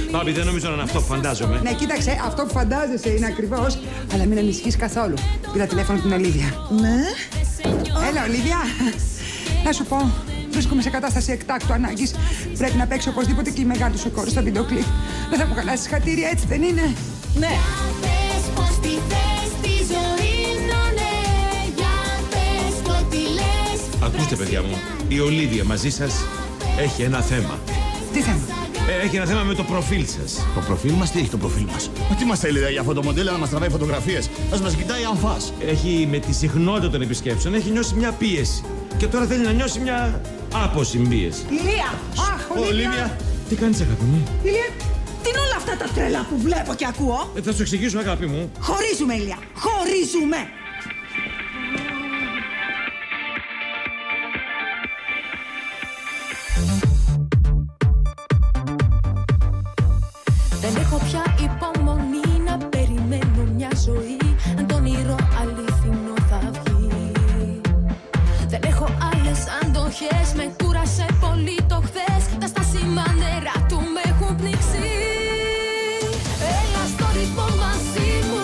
Πάπη, δεν νομίζω να είναι αυτό που φαντάζομαι. Ναι, κοίταξε, αυτό που φαντάζεσαι είναι ακριβώς. Αλλά μην ανησυχείς καθόλου. Πήρα τηλέφωνο την Ολίβια. Ναι. Έλα, Ολίβια. Να σου πω, βρίσκομαι σε κατάσταση εκτάκτου ανάγκης. Πρέπει να παίξει οπωσδήποτε και η μεγάλη σου κόρη στο βίντεο κλιπ. Δεν θα μου χαλάσεις χατήρια, έτσι δεν είναι? Ναι. Ακούστε, παιδιά μου, η Ολίβια μαζί σας έχει ένα θέμα. Τι θέμα? Έχει ένα θέμα με το προφίλ σας. Το προφίλ μας, τι έχει το προφίλ μας? Μα τι μας θέλει για φωτομοντέλα να μας τραβάει φωτογραφίες? Ας μας κοιτάει αμφάς. Έχει με τη συχνότητα των επισκέψεων, έχει νιώσει μια πίεση. Και τώρα θέλει να νιώσει μια αποσυμπίεση. Ηλία! Αχ, Ολίβια! Τι κάνεις, αγάπη μου? Ηλία, τι είναι όλα αυτά τα τρέλα που βλέπω και ακούω? Θα σου εξηγήσω, αγάπη μου. Χωρίζουμε, Ηλία! Χωρίζουμε! Δεν έχω πια υπομονή να περιμένω μια ζωή. Αν το όνειρο αληθινό θα βγει. Δεν έχω άλλες αντοχές. Με κούρασε πολύ το χθες. Τα στάσιμα νερά του με έχουν πνίξει. Έλα στο ρυθμό μαζί μου.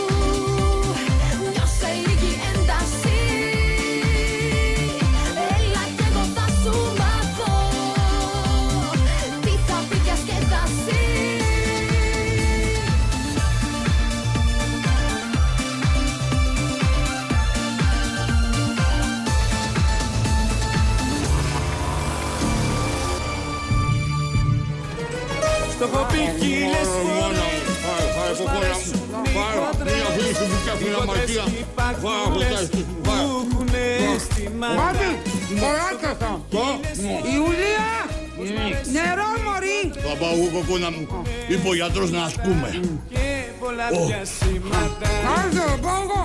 Νιώσε λίγη ένταση. Έλα κι εγώ θα σου μάθω τι θα πει διασκέδαση. Το έχω πει χίλιες φορές. Πάρε κοκόρα μου. Πάρε. Μία φίλη σου μπουκιά φίλη αμαρτία. Πάπη, κοράτσα αυτό. Ιουλία! Νερό, μωρή! Θα πάω εγώ κοκόνα μου. Είπε ο γιατρός να ασκούμε. Άζω, πάω εγώ.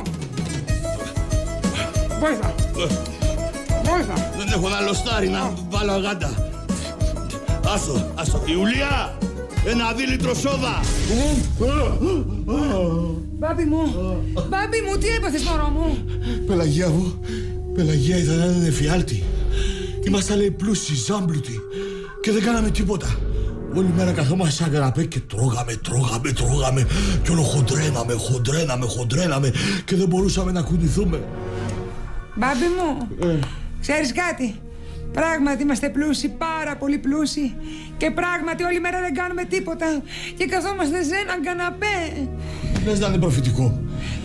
Βοήθα. Βοήθα. Δεν έχω ένα λοστάρι να βάλω αγάντα. Άστο. Ιουλία! Ένα δίλητρο σόδα! Μπάμπη μου, τι έπαθες, μωρό μου? Πελαγία ήταν έναν εφιάλτη. Ήμασταν, λέει, πλούσιοι, ζάμπλουτοι και δεν κάναμε τίποτα. Όλη μέρα καθόμαστε σαν καναπέ και τρώγαμε κι όλο χοντρέναμε και δεν μπορούσαμε να κουνηθούμε. Μπάμπη μου, ξέρεις κάτι? Πράγματι είμαστε πλούσιοι, πάρα πολύ πλούσιοι. Και πράγματι όλη μέρα δεν κάνουμε τίποτα. Και καθόμαστε σε έναν καναπέ. Λες να είναι προφητικό.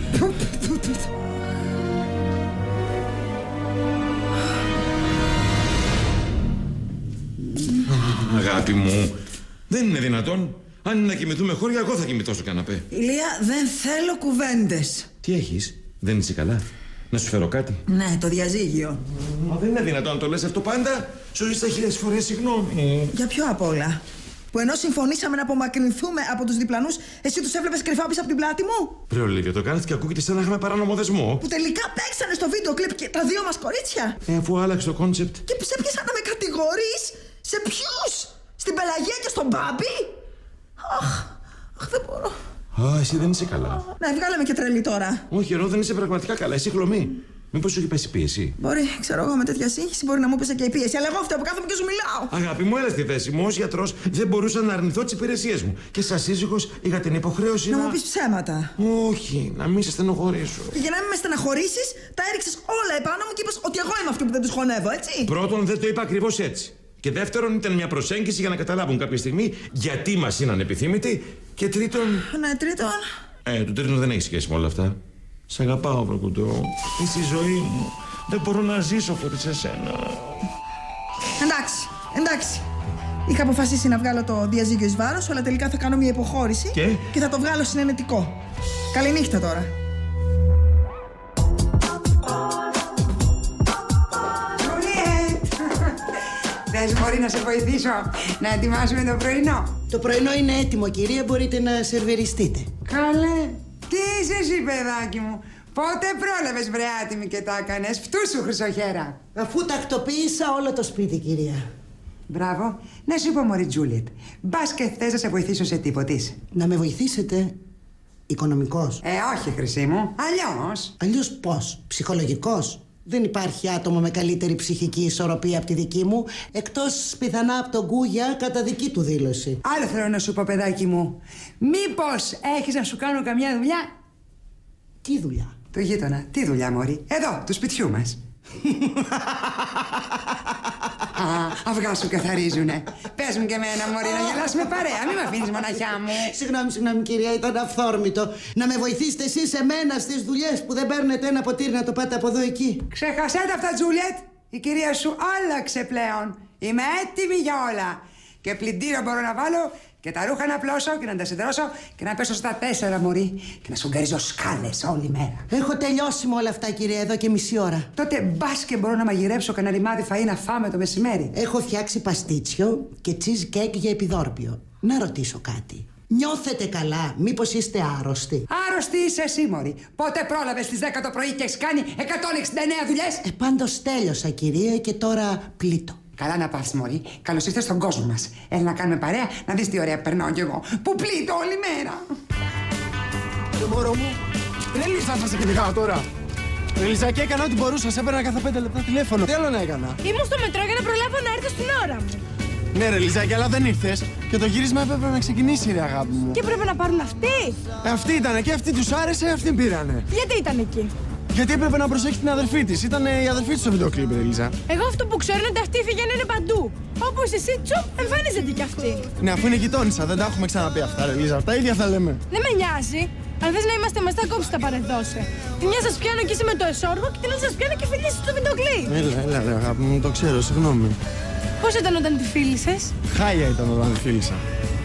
Αγάπη μου, δεν είναι δυνατόν. Αν είναι να κοιμηθούμε χώρια, εγώ θα κοιμηθώ στο καναπέ. Ηλία, δεν θέλω κουβέντες. Τι έχεις, δεν είσαι καλά? Να σου φέρω κάτι? Ναι, το διαζύγιο. Μα δεν είναι δυνατόν να το λες αυτό πάντα. Σου ζητά 1000 φορές συγγνώμη. Για ποιο απ' όλα? Που ενώ συμφωνήσαμε να απομακρυνθούμε από τους διπλανούς, εσύ τους έβλεπες κρυφά πίσω από την πλάτη μου? Ρε Ολίβια, το κάνεις και ακούγεται σαν να είχαμε παράνομο δεσμό. Που τελικά παίξανε στο βίντεο κλιπ και τα δύο μας κορίτσια. Αφού άλλαξε το κόνσεπτ. Και σε πιάσα να με κατηγορείς? Σε ποιους? Στην Πελαγία και στον Μπάμπη? Αχ, δεν μπορώ. Α, εσύ δεν είσαι καλά. Ναι, βγάλε με και τρελή τώρα. Όχι, ενώ δεν είσαι πραγματικά καλά, είσαι χλωμή. Μήπως σου έχει πέσει πίεση? Μπορεί, ξέρω εγώ, με τέτοια σύγχυση μπορεί να μου πέσει και η πίεση. Αλλά εγώ φταίω που κάθομαι και σου μιλάω. Αγάπη μου, έλα στη θέση μου. Ως γιατρός δεν μπορούσα να αρνηθώ τις υπηρεσίες μου. Και σαν σύζυγος είχα την υποχρέωση Να μου πεις ψέματα. Όχι, να μην σε στενοχωρήσω. Και για να μην με στεναχωρήσεις, τα έριξες όλα επάνω μου και είπες ότι εγώ είμαι αυτή που δεν τους χωνεύω, έτσι. Πρώτον, δεν το είπα ακριβώς έτσι. Και δεύτερον, ήταν μια προσέγγιση για να καταλάβουν κάποια στιγμή γιατί μας είναι ανεπιθύμητοι. Και τρίτον. Ναι, τρίτον. Το τρίτον δεν έχει σχέση με όλα αυτά. Σ' αγαπάω, Βροκουντό. Είσαι η ζωή μου. Δεν μπορώ να ζήσω χωρίς εσένα. Εντάξει. Είχα αποφασίσει να βγάλω το διαζύγιο εις βάρος, αλλά τελικά θα κάνω μια υποχώρηση και θα το βγάλω συνενετικό. Καληνύχτα τώρα. Θες, μπορεί να σε βοηθήσω να ετοιμάσουμε το πρωινό? Το πρωινό είναι έτοιμο, κυρία. Μπορείτε να σερβιριστείτε. Καλέ, τι είσαι εσύ, παιδάκι μου? Πότε πρόλαβες, βρε άτιμη, και τα έκανες? Φτούσου, χρυσοχέρα. Αφού τακτοποίησα όλο το σπίτι, κυρία. Μπράβο. Να σου πω, μωρή Τζούλιετ, μπας και θες να σε βοηθήσω σε τίποτης? Να με βοηθήσετε οικονομικός? Όχι, χρυσή μου. Αλλιώς. Αλλιώς πώς? Ψυχολογικός? Δεν υπάρχει άτομο με καλύτερη ψυχική ισορροπία από τη δική μου, εκτός πιθανά από τον Κούγια κατά δική του δήλωση. Άλλο θέλω να σου πω, παιδάκι μου. Μήπως έχεις να σου κάνω καμιά δουλειά? Τι δουλειά? Το γείτονα. Τι δουλειά, μωρή? Εδώ, του σπιτιού μας. Αυγά σου καθαρίζουνε. Πες μου και εμένα, μωρή, να γελάσουμε παρέα. Μην με αφήνεις μοναχιά μου. Συγγνώμη, κυρία, ήταν αυθόρμητο. Να με βοηθήσετε εσείς εμένα στις δουλειές που δεν παίρνετε ένα ποτήρι να το πάτε από εδώ εκεί. Ξεχασέτε αυτά, Τζούλιετ. Η κυρία σου άλλαξε πλέον. Είμαι έτοιμη για όλα. Και πλυντήριο μπορώ να βάλω και τα ρούχα να πλώσω και να τα συντρώσω και να πέσω στα 4, μωρή. Και να σουγκαρίζω σκάλες όλη μέρα. Έχω τελειώσει με όλα αυτά, κυρία, εδώ και μισή ώρα. Τότε μπας και μπορώ να μαγειρέψω κανένα ρημάδι φαΐ να φάμε το μεσημέρι. Έχω φτιάξει παστίτσιο και cheesecake για επιδόρπιο. Να ρωτήσω κάτι. Νιώθετε καλά? Μήπως είστε άρρωστοι? Άρρωστη είσαι εσύ, μωρή. Πότε πρόλαβες στις 10 το πρωί και έχεις κάνει 169 δουλειές? Πάντως τέλειωσα, κυρία, και τώρα πλήττω. Καλά να πας, μωρή. Καλώς ήρθες στον κόσμο μας. Έλα να κάνουμε παρέα, να δεις τι ωραία περνάω κι εγώ. Που πλήττω όλη μέρα. Μωρό μου, ρε Λίζα, θα σε κυνηγάω τώρα. Ρε Λίζα, και έκανα ό,τι μπορούσα. Σε έπαιρνα κάθε 5 λεπτά τηλέφωνο. Τι άλλο να έκανα? Ήμουν στο μετρό για να προλάβω να έρθω στην ώρα μου. Ναι, ρε Λιζάκη, αλλά δεν ήρθες. Και το γύρισμα έπρεπε να ξεκινήσει, ρε αγάπη μου. Και έπρεπε να πάρουν αυτοί. Αυτοί ήτανε και αυτοί τους άρεσε, αυτοί πήρανε. Γιατί ήταν εκεί? Γιατί έπρεπε να προσέχει την αδερφή της. Ήταν η αδερφή της στο βίντεο κλιπ, ρε Λίζα. Εγώ αυτό που ξέρω είναι ότι αυτοί είναι παντού. Όπως εσύ, τσουπ, εμφανίζεται κι αυτή. Ναι, αφού είναι γειτόνισσα, δεν τα έχουμε ξαναπεί αυτά, ρε Λίζα. Τα ίδια θα λέμε. Δεν με νοιάζει. Αν θες να είμαστε μαστά, κόψει τα παρεδώσε. Τη μια σας πιάνω και είσαι με το εσόργο και την άλλη σας πιάνω και φιλήσεις στο βίντεο κλιπ. Έλα, ρε αγάπη μου, το ξέρω, συγγνώμη. Πώς ήταν όταν τη φίλησες? Χάλια ήταν όταν τη φίλησα.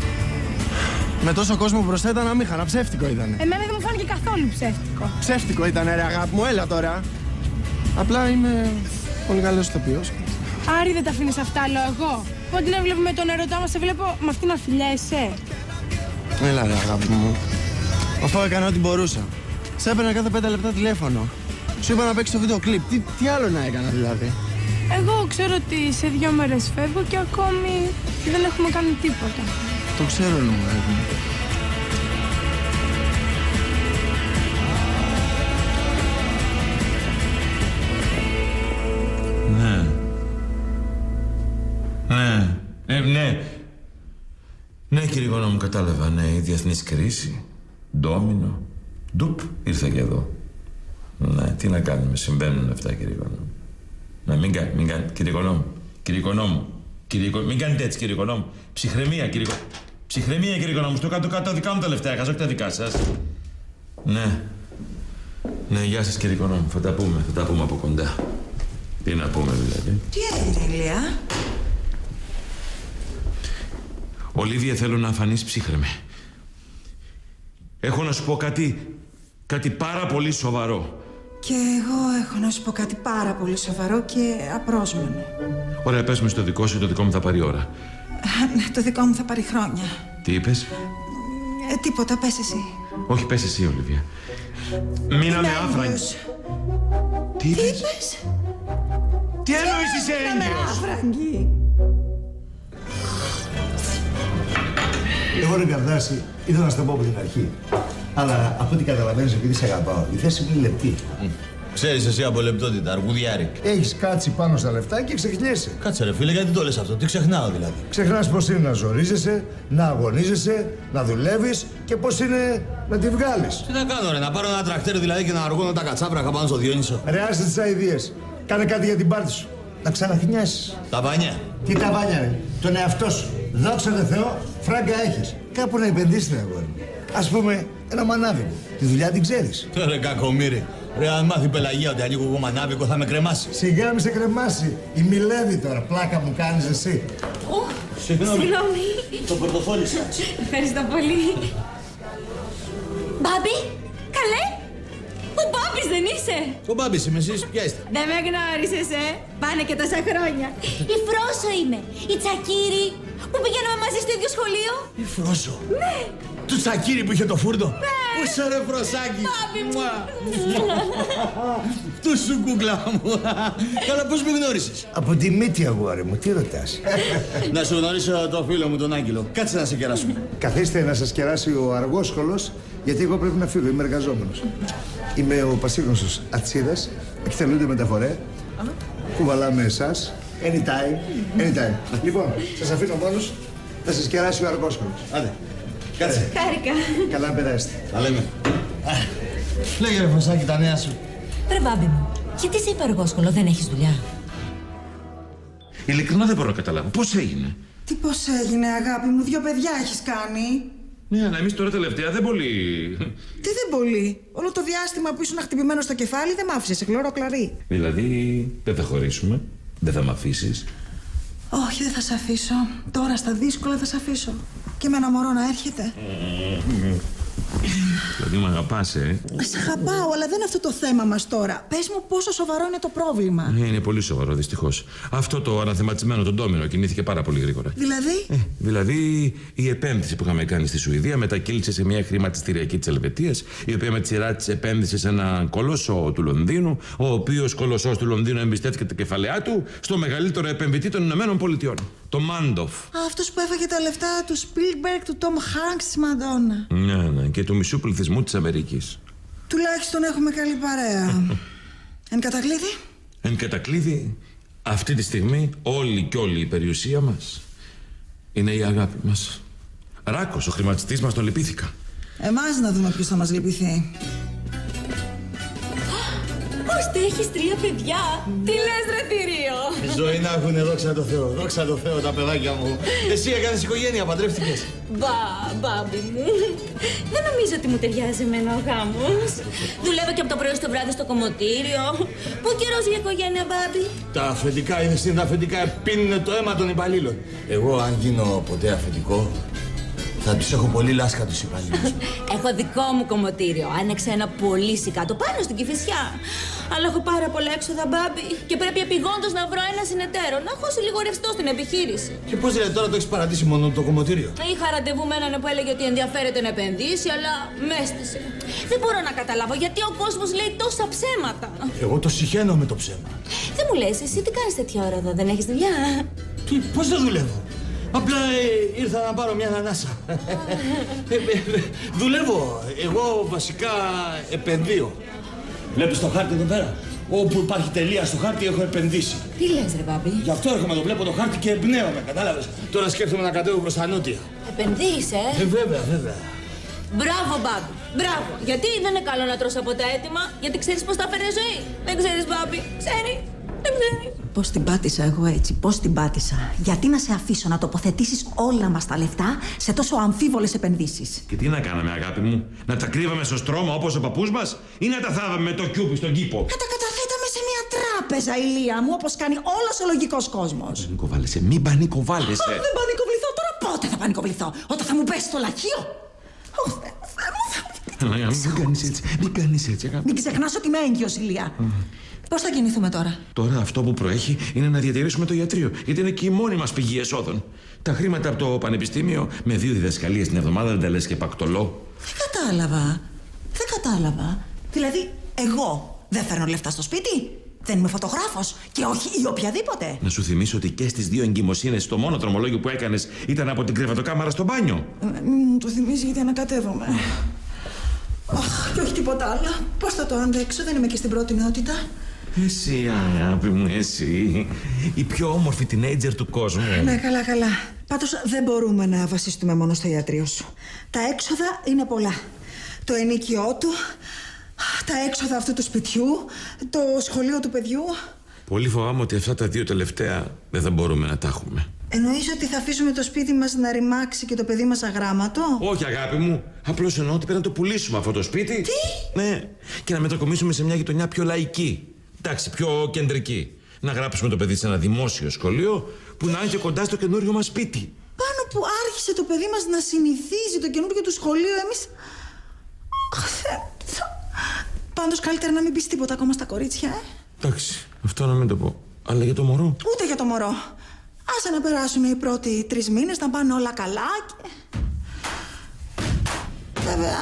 Με τόσο κόσμο μπροστά ήταν αμήχανα, ψεύτικο ήταν. Εμένα δεν μου φάνηκε καθόλου ψεύτικο. Ψεύτικο ήταν, ρε αγάπη μου, έλα τώρα. Απλά είμαι πολύ καλός ηθοποιός. Άρη, δεν τα αφήνεις αυτά, λέω εγώ. Πότε να βλέπουμε τον ερωτά μας, σε βλέπω με αυτή να φιλιέσαι. Έλα, ρε αγάπη μου. Αφού έκανα ό,τι μπορούσα. Σε έπαιρνα κάθε 5 λεπτά τηλέφωνο. Σου είπα να παίξεις το βίντεο κλιπ. Τι άλλο να έκανα δηλαδή? Εγώ ξέρω ότι σε 2 μέρες φεύγω και ακόμη δεν έχουμε κάνει τίποτα. Το ξέρω, νούμερο. Ναι, κύριε Γόνα μου, κατάλαβα. Ναι, η διεθνής κρίση. Ντόμινο. Ντουπ, ήρθε και εδώ. Ναι, τι να κάνουμε, συμβαίνουν αυτά, κύριε Γόνα μου. Ναι, μην κάνετε, κύριε Γόνα μου. Κύριε Γόνα μου. Μην κάνετε έτσι, κύριε Γόνα μου. Ψυχραιμία, κύριε Γόνα μου. Ψυχραιμία, κύριε Γόνα μου. Στο κάτω-κάτω τα δικά μου τα λεφτά έχασα, όχι τα δικά σας. Ναι. Ναι, γεια σας, κύριε Γόνα μου. Θα τα πούμε από κοντά. Τι να πούμε, δηλαδή. Τι έγινε, Ηλία? Ολίβια, θέλω να φανείς ψύχρεμη. Έχω να σου πω κάτι πάρα πολύ σοβαρό. Και εγώ έχω να σου πω κάτι πάρα πολύ σοβαρό και απρόσμενο. Ωραία, πες με στο δικό σου, το δικό μου θα πάρει ώρα. Ναι, το δικό μου θα πάρει χρόνια. Τι είπες? Τίποτα, πες εσύ. Όχι, πες εσύ, Ολίβια. Μείναμε άφραγγοι. Τι είπες? Τι εννοείς είσαι έγκυος? Άφραγγοι. Εγώ, ρε Καρδάση, ήθελα να στα πω από την αρχή. Αλλά από ό,τι καταλαβαίνεις, επειδή σε αγαπάω, η θέση μου είναι λεπτή. Ξέρεις εσύ από λεπτότητα, αργουδιάρη. Έχεις κάτσει πάνω στα λεφτά και ξεχνιέσαι. Κάτσε ρε φίλε, γιατί το λες αυτό, τι ξεχνάω δηλαδή? Ξεχνάς πώς είναι να ζορίζεσαι, να αγωνίζεσαι, να δουλεύεις και πώς είναι να τη βγάλεις. Τι να κάνω ρε, να πάρω ένα τρακτέρ δηλαδή και να αργώνω τα κατσάβρακα πάνω στο Διόνυσο? Ρε, άσε τις αηδίες. Κάνε κάτι για την πάρτι σου. Να ξαναχνιάσεις. Τα βάνια. Τι τα βάνια, ρε? Τον εαυτό σου. Δόξα τω Θεώ, φράγκα έχεις. Κάπου να επενδύσεις την αγόρι. Ας πούμε, ένα μανάβικο. Τη δουλειά την ξέρεις. Ρε κακομοίρη. Ρε, αν μάθει η Πελαγία ότι ανοίγω εγώ μανάβικο θα με κρεμάσει. Σιγά μη σε κρεμάσει. Η Μιλέβη τώρα, πλάκα μου κάνεις εσύ. Συγγνώμη. Το πορτοφόλι σας. Ευχαριστώ πολύ. Μπάμπη, καλέ. Ο Μπάμπης δεν είσαι? Ο Μπάμπης είμαι, εσείς ποια είστε? Δεν με γνώρισες, πάνε και τόσα χρόνια. Η Φρόσο είμαι, η Τσακίρη, που πηγαίνουμε μαζί στο ίδιο σχολείο. Η Φρόσο? Ναι. Του Τσακίρη που είχε το φούρνο? Ναι. Πού είσαι ρε Φροσάκι? Μπάμπη μου. Του σου κούκλα μου. Καλά, πώς με γνώρισες? Από τη μύτη, αγόρι μου, τι ρωτάς? Να σου γνωρίσω το φίλο μου τον Άγγελο. Κάτσε να σε κεράσουμε. Καθίστε να σας κεράσει ο αργόσχολος Γιατί εγώ πρέπει να φύγω, είμαι εργαζόμενος. Είμαι ο πασίγνωστος Ατσίδας, εκτελούνται μεταφορέ. Κουβαλάμε εσάς. Anytime. Λοιπόν, σας αφήνω μόνος, θα σας κεράσει ο αργόσκολος. Άντε, κάτσε. Χάρηκα. Καλά να περάσετε. Τα λέμε. Λέγε ρε Φωσάκη τα νέα σου. Ρε μπάμπη μου, γιατί σε είπε αργόσκολο, δεν έχεις δουλειά? Ειλικρινά δεν μπορώ να καταλάβω. Πώς έγινε? Τι πώς έγινε, αγάπη μου, 2 παιδιά έχεις κάνει. Ναι, αλλά εμείς τώρα τελευταία δεν πολύ. Τι δεν πολύ? Όλο το διάστημα που ήσουν χτυπημένο στο κεφάλι δεν μ' άφησες, σε χλωρό κλαρί. Δηλαδή, δεν θα χωρίσουμε, δεν θα μ' αφήσεις. Όχι, δεν θα σε αφήσω. Τώρα στα δύσκολα θα σε αφήσω. Και με ένα μωρό να έρχεται. Δηλαδή, με αγαπάς, Σε αγαπάω, αλλά δεν είναι αυτό το θέμα μας τώρα. Πες μου πόσο σοβαρό είναι το πρόβλημα. Είναι πολύ σοβαρό, δυστυχώς. Αυτό το αναθεματισμένο τον ντόμινο κινήθηκε πάρα πολύ γρήγορα. Δηλαδή, η επένδυση που είχαμε κάνει στη Σουηδία μετακύλησε σε μια χρηματιστηριακή της Ελβετίας, η οποία με τη σειρά της επένδυσε σε έναν κολοσσό του Λονδίνου, ο οποίος κολοσσός του Λονδίνου εμπιστεύτηκε τα κεφαλαία του στο μεγαλύτερο επενδυτή των Ηνωμένων Πολιτειών, το Μάντοφ. Αυτός που έφαγε τα λεφτά του Σπίλμπεργκ, του Τόμ Χάνκς, της Μαντόνα. Ναι, και του μισού πληθυσμού της Αμερικής. Τουλάχιστον έχουμε καλή παρέα. Εν κατακλείδη. Εν κατακλείδη, αυτή τη στιγμή όλη και όλη η περιουσία μας είναι η αγάπη μας. Ράκος, ο χρηματιστής μας, τον λυπήθηκα. Εμάς να δούμε ποιος θα μας λυπηθεί. Ώστε έχεις 3 παιδιά. Τι λες ρε θηρίο? Ζωή να έχουνε, δόξα τω Θεώ. Δόξα τω Θεώ τα παιδάκια μου. Εσύ έκανες οικογένεια, παντρεύτηκες? Μπάμπη μου. Δεν νομίζω ότι μου ταιριάζει εμένα ο γάμος. Δουλεύω και από το πρωί στο βράδυ στο κομμωτήριο. Πού καιρός για οικογένεια, μπάμπη? Τα αφεντικά, είδες είναι τα αφεντικά, πίνουνε το αίμα των υπαλλήλων. Εγώ αν γίνω ποτέ αφεντικό, θα τους έχω πολύ λάσκα τους υπαλλήλους. Έχω δικό μου κομμωτήριο. Άνοιξε ένα πολύ σικάτο πάνω στην Κηφισιά. Αλλά έχω πάρα πολλά έξοδα, μπάμπη. Και πρέπει επειγόντως να βρω ένα συνεταίρο. Να χώσει λίγο ρευστό στην επιχείρηση. Και πώς δηλαδή τώρα το έχεις παρατήσει μόνο το κομμωτήριο? Είχα ραντεβού με έναν που έλεγε ότι ενδιαφέρεται να επενδύσει, αλλά με έστησε. Δεν μπορώ να καταλάβω γιατί ο κόσμος λέει τόσα ψέματα. Εγώ το συχαίνω με το ψέμα. Δεν μου λες, εσύ τι κάνεις τέτοια ώρα εδώ, δεν έχεις δουλειά? Τι, πώς δεν δουλεύω? Απλά ήρθα να πάρω μια ανάσα. Δουλεύω. Εγώ βασικά επενδύω. Βλέπεις το χάρτη εδώ πέρα? Όπου υπάρχει τελεία στο χάρτη έχω επενδύσει. Τι λες ρε μπάμπη? Γι' αυτό έρχομαι, το βλέπω το χάρτη και εμπνέομαι, κατάλαβες? Τώρα σκέφτομαι να κατέβω προς τα νότια. Επενδύεις, Βέβαια. Μπράβο, μπάμπη. Μπράβο. Γιατί δεν είναι καλό να τρως από τα έτοιμα? Γιατί ξέρεις πώς τα φέρνει ζωή? Δεν ξέρεις, μπάμπη? Ξέρει? Δεν ξέρει. Πώς την πάτησα εγώ έτσι, πώς την πάτησα? Γιατί να σε αφήσω να τοποθετήσεις όλα μας τα λεφτά σε τόσο αμφίβολες επενδύσεις? Και τι να κάναμε, αγάπη μου? Να τα κρύβαμε στο στρώμα όπως ο παππούς μας, ή να τα θάβαμε με το κιούπι στον κήπο? Να τα καταθέταμε σε μια τράπεζα, Ηλία μου, όπως κάνει όλος ο λογικός κόσμος. Πανικοβάλλεσαι, μην πανικοβάλλεσαι. Δεν πανικοβληθώ τώρα. Πότε θα πανικοβληθώ? Όταν θα μου πέσει το λαχείο? Μην κάνεις έτσι, αγάπη. Μην ξεχνάς ότι είμαι έγκυος, Ηλία. Πώς θα κινηθούμε τώρα? Τώρα αυτό που προέχει είναι να διατηρήσουμε το ιατρείο, γιατί είναι και η μόνη μας πηγή εσόδων. Τα χρήματα από το πανεπιστήμιο με 2 διδασκαλίες την εβδομάδα δεν τα λες και πακτολό. Δεν κατάλαβα. Δηλαδή, εγώ δεν φέρνω λεφτά στο σπίτι? Δεν είμαι φωτογράφος και όχι ή οποιαδήποτε. Να σου θυμίσω ότι και στις 2 εγκυμοσύνες το μόνο δρομολόγιο που έκανες ήταν από την κρεβατοκάμαρα στο μπάνιο. Μου το θυμίζει γιατί ανακατεύομαι. Αχ, και όχι τίποτα άλλο. Πώς θα το αντέξω, δεν είμαι και στην πρώτη νεότητα. Εσύ, αγάπη μου, εσύ. Η πιο όμορφη teenager του κόσμου. Ναι, καλά. Πάντως δεν μπορούμε να βασιστούμε μόνο στο ιατρείο σου. Τα έξοδα είναι πολλά. Το ενοίκιό του, τα έξοδα αυτού του σπιτιού, το σχολείο του παιδιού. Πολύ φοβάμαι ότι αυτά τα 2 τελευταία δεν θα μπορούμε να τα έχουμε. Εννοείς ότι θα αφήσουμε το σπίτι μας να ρημάξει και το παιδί μας αγράμματο? Όχι, αγάπη μου. Απλώς εννοώ ότι πρέπει να το πουλήσουμε αυτό το σπίτι. Τι? Ναι. Και να μετακομίσουμε σε μια γειτονιά πιο λαϊκή. Εντάξει, πιο κεντρική. Να γράψουμε το παιδί σε ένα δημόσιο σχολείο που να είναι και κοντά στο καινούριο μας σπίτι. Πάνω που άρχισε το παιδί μας να συνηθίζει το καινούριο του σχολείο, εμείς... Πάντως καλύτερα να μην πεις τίποτα ακόμα στα κορίτσια, Εντάξει, αυτό να μην το πω. Αλλά για το μωρό? Ούτε για το μωρό. Άσε να περάσουν οι πρώτοι 3 μήνες, να πάνε όλα καλά και... Βέβαια...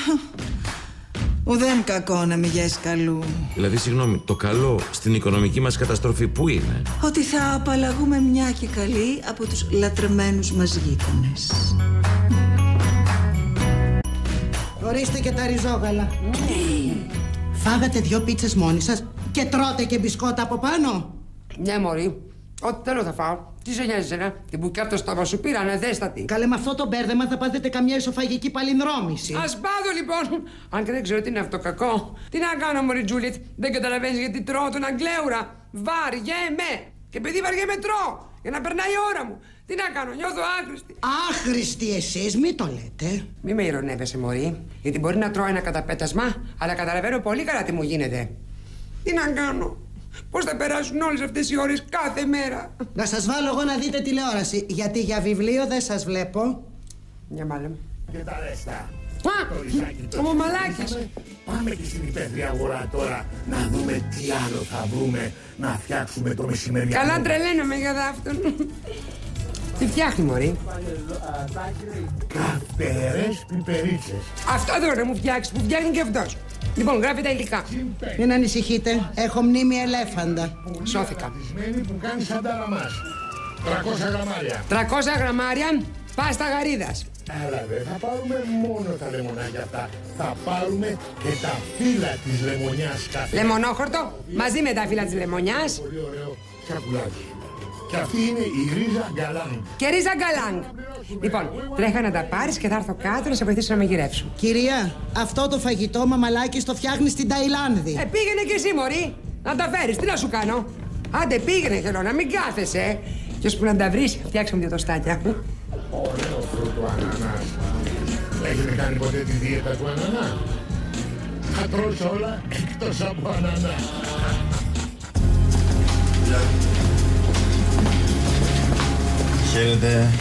Ουδέν κακό να μην γιες καλού. Δηλαδή, συγγνώμη, το καλό στην οικονομική μας καταστροφή πού είναι? Ότι θα απαλλαγούμε μια και καλή από τους λατρεμένους μας γείτονες. Ορίστε και τα ριζόγαλα. Φάγατε 2 πίτσες μόνοι σας και τρώτε και μπισκότα από πάνω. Ναι, μωρή. Ό,τι θέλω θα φάω. Τι σε νοιάζει εσένα? Την μπουκιά από το στόμα σου πήρανε, δέστατη. Καλέ, με αυτό το μπέρδεμα θα πάθετε καμιά εσωφαγική παλινδρόμηση. Ας πάθω λοιπόν. Αν και δεν ξέρω τι είναι αυτό κακό. Τι να κάνω, μωρή Τζούλιετ? Δεν καταλαβαίνεις γιατί τρώω τον Αγγλέουρα. Βαριέμαι. Και επειδή βαριέμαι τρώω. Για να περνάει η ώρα μου. Τι να κάνω, νιώθω άχρηστη. Άχρηστη εσείς, μη το λέτε. Μη με ειρωνεύεσαι, μωρή. Γιατί μπορεί να τρώω ένα καταπέτασμα, αλλά καταλαβαίνω πολύ καλά τι μου γίνεται. Τι να κάνω? Πώς θα περάσουν όλες αυτές οι ώρες κάθε μέρα? Να σας βάλω εγώ να δείτε τηλεόραση, γιατί για βιβλίο δεν σας βλέπω. Για μάλλον. Και τα ρέστα. Ο Μαμαλάκης. Πάμε και στην υπαίθρια αγορά τώρα να δούμε τι άλλο θα βρούμε να φτιάξουμε το μεσημέρι. Καλά τρελαίνομαι για δάφτον. Τι φτιάχνει, μωρή? Καυτερές πιπερίτσες. Αυτό δεν μπορεί να μου φτιάξει, που φτιάχνει και αυτός. Λοιπόν, γράφει τα υλικά. Μην ανησυχείτε, έχω μνήμη ελέφαντα. Σώθηκα. Που κάνει σαν τα ραμάς. 300 γραμμάρια. 300 γραμμάρια πάστα γαρίδας. Αλλά δεν θα πάρουμε μόνο τα λεμονάκια αυτά. Θα πάρουμε και τα φύλλα της λεμονιάς κάθε. Λεμονόχορτο, μαζί με τα φύλλα της λεμονιάς. Πολύ ωραίο σακουλάκι. Και αυτή είναι η ρίζα γκαλάνγκ. Και ρίζα γκαλάνγκ. Λοιπόν, τρέχα να τα πάρεις και θα έρθω κάτω να σε βοηθήσω να μαγειρεύσω. Κυρία, αυτό το φαγητό Μαμαλάκης το φτιάχνει στην Ταϊλάνδη. Πήγαινε κι εσύ, μωρή. Να τα φέρεις, τι να σου κάνω? Άντε, πήγαινε, θέλω να μην κάθεσαι. Και ώσπου να τα βρεις, φτιάξαμε 2 τοστάκια. Ωραίο φρούτο ανανάς. Έχετε κάνει ποτέ τη δίαιτα του ανανά? Θα τρως όλα εκτός από ανανά. Χαίρετε.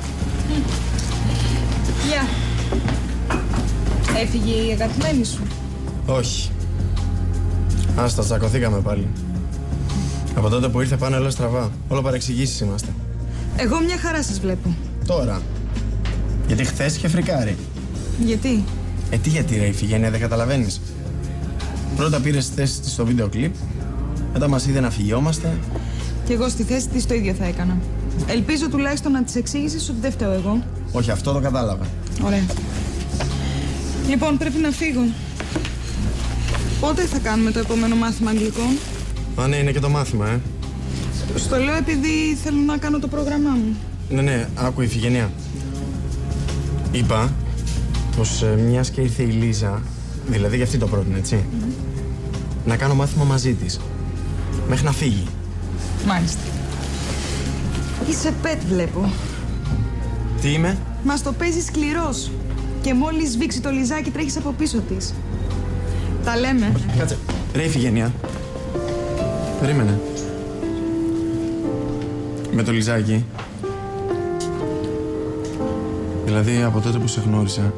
Γεια. Έφυγε η αγαπημένη σου? Όχι. Άστα, τσακωθήκαμε πάλι. Από τότε που ήρθε πάνε όλα στραβά. Όλο παρεξηγήσεις είμαστε. Εγώ μια χαρά σας βλέπω. Τώρα. Γιατί χθες είχε φρικάρει. Γιατί? Τι γιατί ρε Ιφηγένεια, δεν καταλαβαίνεις? Πρώτα πήρες θέση της στο βίντεο κλιπ, μετά μας είδε να φυγιόμαστε. Κι εγώ στη θέση της το ίδιο θα έκανα. Ελπίζω τουλάχιστον να της εξήγησες ότι δεν φταίω εγώ. Όχι, αυτό το κατάλαβα. Ωραία. Λοιπόν, πρέπει να φύγω. Πότε θα κάνουμε το επόμενο μάθημα αγγλικών? Α, ναι, είναι και το μάθημα, Στο λέω επειδή θέλω να κάνω το πρόγραμμά μου. Ναι, άκου Ιφηγένεια. Είπα πως μιας και ήρθε η Λίζα, δηλαδή για αυτή το πρότεινε, έτσι, να κάνω μάθημα μαζί της, μέχρι να φύγει. Μάλιστα. Είσαι πετ, βλέπω. Τι είμαι? Μας το παίζει σκληρός. Και μόλις σβήξει το Λιζάκι τρέχεις από πίσω της. Τα λέμε. Κάτσε. Ρε Ιφηγένεια. Περίμενε. Με το Λιζάκι. Δηλαδή από τότε που σε γνώρισα,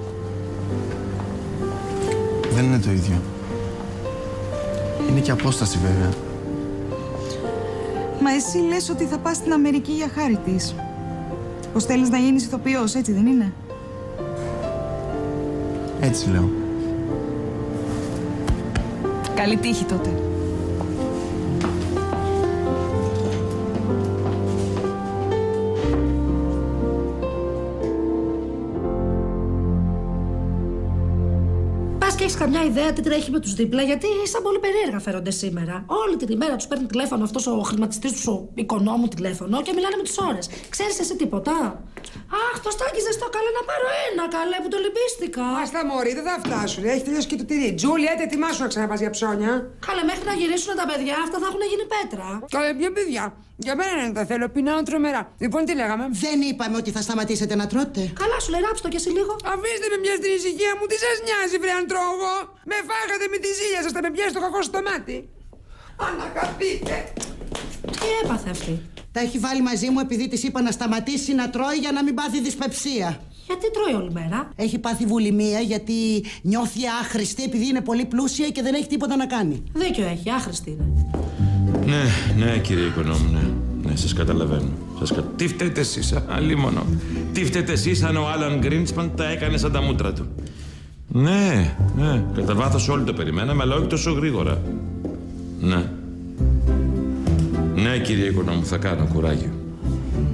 δεν είναι το ίδιο. Είναι και απόσταση βέβαια. Μα εσύ λες ότι θα πας στην Αμερική για χάρη της. Πως θέλεις να γίνεις ηθοποιός, έτσι δεν είναι? Έτσι λέω. Καλή τύχη τότε. Και έχεις καμιά ιδέα τι τρέχει με τους δίπλα, γιατί σαν πολύ περίεργα φέρονται σήμερα. Όλη την ημέρα τους παίρνει τηλέφωνο αυτός ο χρηματιστής τους, ο οικονόμου τηλέφωνο και μιλάνε με τις ώρες. Ξέρεις εσύ τίποτα? Αχ, το Στάκη ζεστό, καλέ να πάρω ένα, καλέ που το λυπίστηκα. Άστα μωρή, δεν θα φτάσουν. Έχει τελειώσει και το τυρί. Τζούλια, ετοιμάσου να ξαναπάς για ψώνια. Καλέ, μέχρι να γυρίσουν τα παιδιά, αυτά θα έχουν γίνει πέτρα. Καλέ, ποια παιδιά? Για μένα δεν τα θέλω, πεινάω τρομερά. Λοιπόν, τι λέγαμε? Δεν είπαμε ότι θα σταματήσετε να τρώτε. Καλά, σου λέει, ράψτε το κι εσύ λίγο. Αφήστε με μια στην ησυχία μου, τι σας νοιάζει, βρε αν τρώω εγώ. Με φάγατε με τη ζήλια σας, θα με πιάσει το κακό στο μάτι. Ανακαθείτε. Τι έπαθε αυτή? Τα έχει βάλει μαζί μου επειδή της είπα να σταματήσει να τρώει για να μην πάθει δυσπεψία. Γιατί τρώει όλη μέρα? Έχει πάθει βουλημία γιατί νιώθει άχρηστη επειδή είναι πολύ πλούσια και δεν έχει τίποτα να κάνει. Δίκιο έχει, άχρηστη είναι. Ναι, κύριε Οικονόμου, ναι, σας καταλαβαίνω. Τι φταίτε εσείς, αλίμονο. Τι φταίτε εσείς αν ο Άλαν Γκρίντσμαν τα έκανε σαν τα μούτρα του. Ναι, κατά βάθος όλοι το περιμέναμε, αλλά όχι τόσο γρήγορα. Ναι, κύριε Οικονόμου, θα κάνω κουράγιο.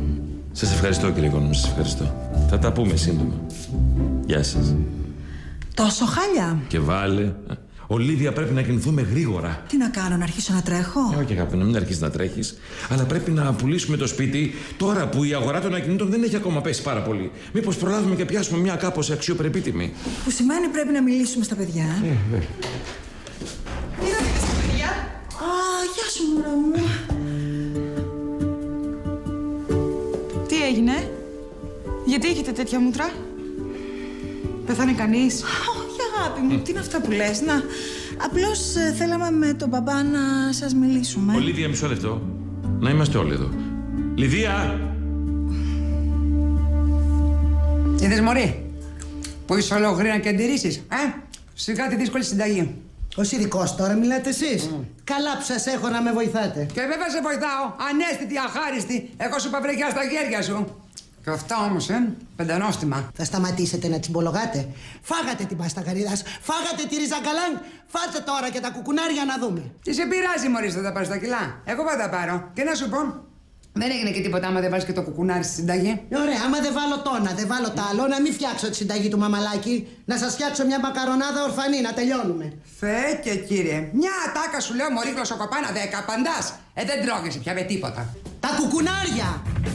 Σας ευχαριστώ, κύριε Οικονόμου, σας ευχαριστώ. Θα τα πούμε σύντομα. Γεια σας. Τόσο χάλια. Και βάλε. Ολίβια, πρέπει να κινηθούμε γρήγορα. Τι να κάνω, να αρχίσω να τρέχω? Όχι, αγάπη, να μην αρχίσει να τρέχεις. Αλλά πρέπει να πουλήσουμε το σπίτι τώρα που η αγορά των ακινήτων δεν έχει ακόμα πέσει πάρα πολύ. Μήπως προλάβουμε και πιάσουμε μια κάπως αξιοπρεπή τιμή. Που σημαίνει πρέπει να μιλήσουμε στα παιδιά. Είδατε στα παιδιά. Γεια σου, μωρό μου. Τι έγινε? Γιατί έχετε τέτοια μούτρα? Πεθάνε κανείς? Όχι, αγάπη μου, τι είναι αυτά που λες? Να, απλώς θέλαμε με τον μπαμπά να σας μιλήσουμε. Ολίβια, μισό λεπτό. Να είμαστε όλοι εδώ. Λιδία! Είδες, μωρή, που είσαι ολογρήνα και αντιρρήσεις, σιγά τη δύσκολη συνταγή. Ως ειδικός τώρα μιλάτε εσείς. Καλά που σας έχω να με βοηθάτε. Και βέβαια σε βοηθάω, ανέστητη, αχάριστη. Έχω σου παυρεκιά στα χέρια σου. Και αυτά όμως, πεντανόστιμα. Θα σταματήσετε να τσιμπολογάτε? Φάγατε την πάστα γαρίδας, φάγατε τη ριζαγκαλάν. Φάτε τώρα και τα κουκουνάρια να δούμε. Τι σε πειράζει, μωρή, θα τα πάρεις τα κιλά? Εγώ θα τα πάρω. Και να σου πω, δεν έγινε και τίποτα άμα δεν βάλεις και το κουκουνάρι στη συνταγή. Ωραία, άμα δεν βάλω το ένα, δεν βάλω το άλλο, να μην φτιάξω τη συνταγή του μαμαλάκι. Να σας φτιάξω μια μακαρονάδα ορφανή, να τελειώνουμε. Θεέ και κύριε, μια ατάκα σου λέω, μωρή γλωσσοκοπάνα 10, απαντάς. Δεν τρώγεσαι πια με τίποτα. Τα κουκουνάρια!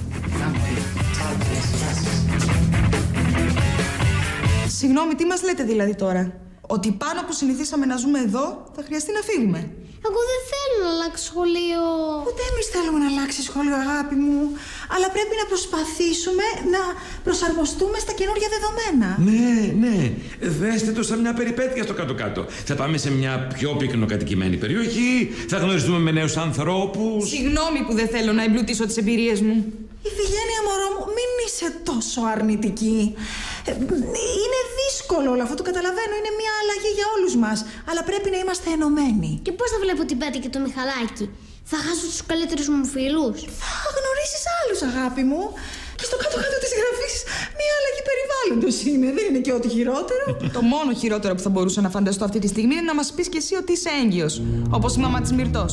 Συγγνώμη, τι μας λέτε δηλαδή τώρα? Ότι πάνω που συνηθίσαμε να ζούμε εδώ θα χρειαστεί να φύγουμε? Εγώ δεν θέλω να αλλάξει σχολείο. Ούτε εμείς θέλουμε να αλλάξει σχολείο, αγάπη μου. Αλλά πρέπει να προσπαθήσουμε να προσαρμοστούμε στα καινούργια δεδομένα. Ναι. Δέστε το σαν μια περιπέτεια στο κάτω-κάτω. Θα πάμε σε μια πιο πυκνοκατοικημένη περιοχή, θα γνωριστούμε με νέους ανθρώπους. Συγγνώμη που δεν θέλω να εμπλουτίσω τις εμπειρίες μου. Ιφηγένεια, μωρό μου, μην είσαι τόσο αρνητική. Είναι δύσκολο όλο αυτό, το καταλαβαίνω. Είναι μια αλλαγή για όλους μας. Αλλά πρέπει να είμαστε ενωμένοι. Και πώς θα βλέπω την Πέτη και το Μιχαλάκι? Θα χάσω τους καλύτερους μου φίλους? Θα γνωρίσεις άλλους, αγάπη μου. Και στο κάτω-κάτω της γραφής μια αλλαγή περιβάλλοντος είναι. Δεν είναι και ό,τι χειρότερο. Το μόνο χειρότερο που θα μπορούσα να φανταστώ αυτή τη στιγμή είναι να μας πεις κι εσύ ότι είσαι έγκυος. Όπως η μαμά της Μυρτός.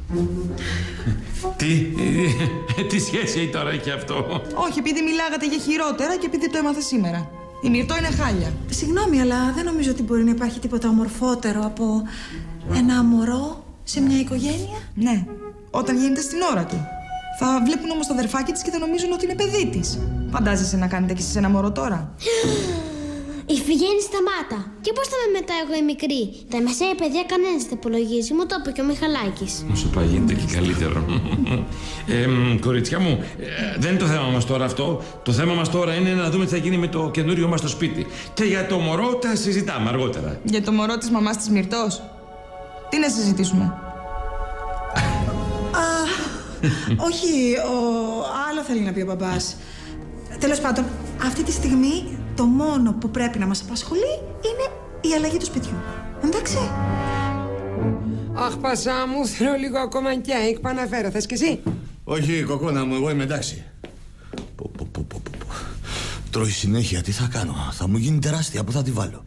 Τι σχέση έχει τώρα και αυτό? Όχι, επειδή μιλάγατε για χειρότερα και επειδή το έμαθα σήμερα. Η Μυρτώ είναι χάλια. Συγγνώμη, αλλά δεν νομίζω ότι μπορεί να υπάρχει τίποτα ομορφότερο από ένα μωρό σε μια οικογένεια. Ναι, όταν γίνεται στην ώρα του. Θα βλέπουν όμως το αδερφάκι της και θα νομίζουν ότι είναι παιδί της. Φαντάζεσαι να κάνετε κι εσείς ένα μωρό τώρα? Ιφηγένη, σταμάτα. Και πώς θα με μετά εγώ η μικρή? Τα μεσαία παιδιά κανένας δεν υπολογίζει, μου το είπε και ο Μιχαλάκης. Όσο πάει γίνεται και καλύτερο. Κοριτσιά μου, δεν είναι το θέμα μας τώρα αυτό. Το θέμα μας τώρα είναι να δούμε τι θα γίνει με το καινούριο μας το σπίτι. Και για το μωρό τα συζητάμε αργότερα. Για το μωρό της μαμάς της Μυρτώς? Τι να συζητήσουμε? Όχι, άλλο θέλει να πει ο μπαμπάς. Τέλος πάντων, αυτή τη στιγμή το μόνο που πρέπει να μας απασχολεί είναι η αλλαγή του σπιτιού. Εντάξει? Αχ, πασά μου, θέλω λίγο ακόμα κέικ. Πάω να φέρω, θες κι εσύ? Όχι, κοκόνα μου, εγώ είμαι εντάξει. Τρώει συνέχεια, τι θα κάνω? Θα μου γίνει τεράστια, πού θα τη βάλω?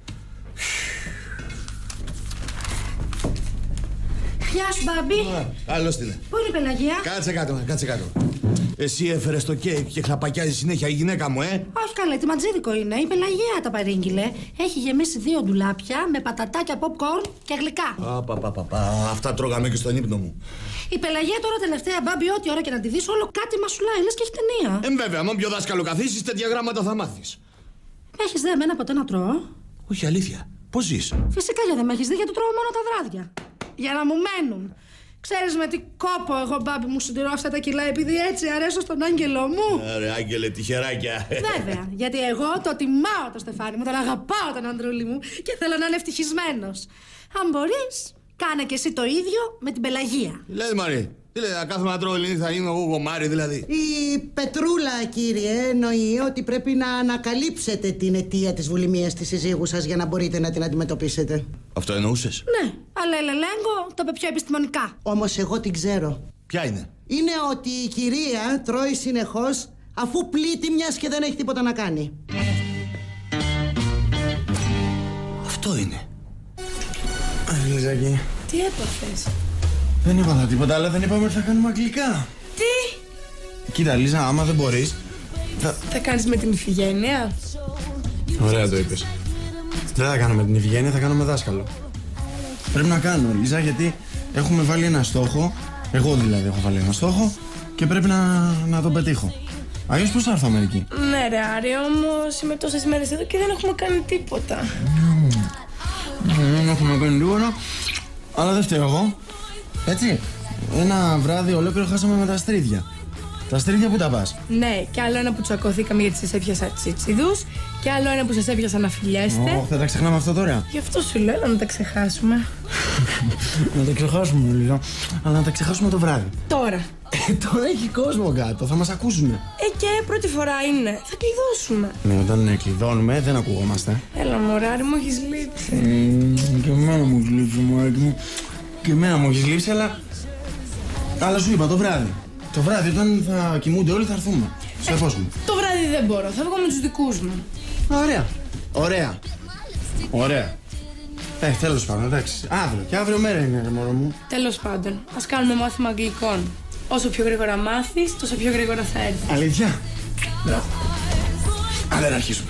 Γεια σου, Μπάμπη. Καλώς την. Πού είναι η Πελαγία? Κάτσε κάτω. Εσύ έφερες το κέικ και χλαπακιάζει συνέχεια η γυναίκα μου, Όχι καλά, τη ματζίδικο είναι. Η Πελαγία τα παρήγγειλε. Έχει γεμίσει 2 ντουλάπια με πατατάκια, popcorn και γλυκά. Αυτά τρώγαμε και στον ύπνο μου. Η Πελαγία τώρα τελευταία, Μπάμπη, ό,τι ώρα και να τη δεις, όλο κάτι μασουλάει, λες και έχει ταινία. Βέβαια, άμα ποιο δάσκαλο καθίσεις, τέτοια γράμματα θα μάθεις. Με έχεις δει εμένα ποτέ να τρώω? Όχι, αλήθεια. Πώς ζεις? Φυσικά γιατί δεν με έχεις δει, γιατί τρώω μόνο τα βράδια. Για να μου μένουν. Ξέρεις με τι κόπο εγώ, Μπάμπη, μου συντηρώ αυτά τα κιλά επειδή έτσι αρέσω στον άγγελό μου? Ρε άγγελε, τυχεράκια. Βέβαια, γιατί εγώ το τιμάω το Στεφάνι μου, τον αγαπάω τον Ανδρούλη μου και θέλω να είναι ευτυχισμένος. Αν μπορείς, κάνε και εσύ το ίδιο με την Πελαγία. Λες, Μαρή, τι λέει, να κάθομαι να τρώω ελληνική, θα γίνω εγώ γομάρι δηλαδή? Η Πετρούλα, κύριε, εννοεί ότι πρέπει να ανακαλύψετε την αιτία της βουλημίας της συζύγου σας για να μπορείτε να την αντιμετωπίσετε. Αυτό εννοούσες? Ναι, αλλά η Λελέγκο το είπε πιο επιστημονικά. Όμως εγώ την ξέρω. Ποια είναι? Είναι ότι η κυρία τρώει συνεχώς αφού πλήττει μιας και δεν έχει τίποτα να κάνει. Αυτό είναι. Λιζάκη. Τι έπαθες? Δεν είπα τίποτα, αλλά δεν είπαμε ότι θα κάνουμε αγγλικά. Τι? Κοίτα, Λίζα, άμα δεν μπορείς. Θα κάνεις με την Ιφηγένεια? Ωραία το είπες. Δεν θα κάνω με την Ευγένεια, θα κάνω με δάσκαλο. Πρέπει να κάνω, Λίζα, γιατί έχουμε βάλει ένα στόχο. Εγώ δηλαδή έχω βάλει ένα στόχο και πρέπει να τον πετύχω. Αλλιώς πώς θα έρθω Αμερική? Ναι, ρε Άρη, όμως είμαι τόσες μέρες εδώ και δεν έχουμε κάνει τίποτα. Δεν έχουμε κάνει τίποτα, αλλά δεν φταίω εγώ. Έτσι. Ένα βράδυ ολόκληρο χάσαμε με τα στρίδια. Τα στρίδια που τα πας? Ναι, και άλλο ένα που τσακωθήκαμε γιατί σας έπιασα τσίτσιδους, και άλλο ένα που σας έπιασα να φιλιέστε. Θα τα ξεχνάμε αυτό τώρα. Γι' αυτό σου λέω να τα ξεχάσουμε. Να τα ξεχάσουμε, Λίζα. Αλλά να τα ξεχάσουμε το βράδυ. Τώρα. Τώρα έχει κόσμο κάτω, θα μας ακούσουνε. Και πρώτη φορά είναι. Θα κλειδώσουμε. Ναι, όταν κλειδώνουμε δεν ακούγόμαστε. Έλα, μωράρι, μου έχεις λείψει. Και εμένα μου έχεις λείψει, μωράρι μου. Και εμένα μου έχεις λείψει, αλλά σου είπα το βράδυ. Το βράδυ, όταν θα κοιμούνται όλοι, θα έρθουμε. Στο φως μου. Το βράδυ δεν μπορώ. Θα βγω με τους δικούς μου. Ωραία. Ωραία. Ωραία. Τέλος πάντων, εντάξει. Αύριο. Και αύριο μέρα είναι, μωρό μου. Τέλος πάντων, ας κάνουμε μάθημα αγγλικών. Όσο πιο γρήγορα μάθεις, τόσο πιο γρήγορα θα έρθεις. Αλήθεια? Μπράβο. Αλλά να αρχίσουμε.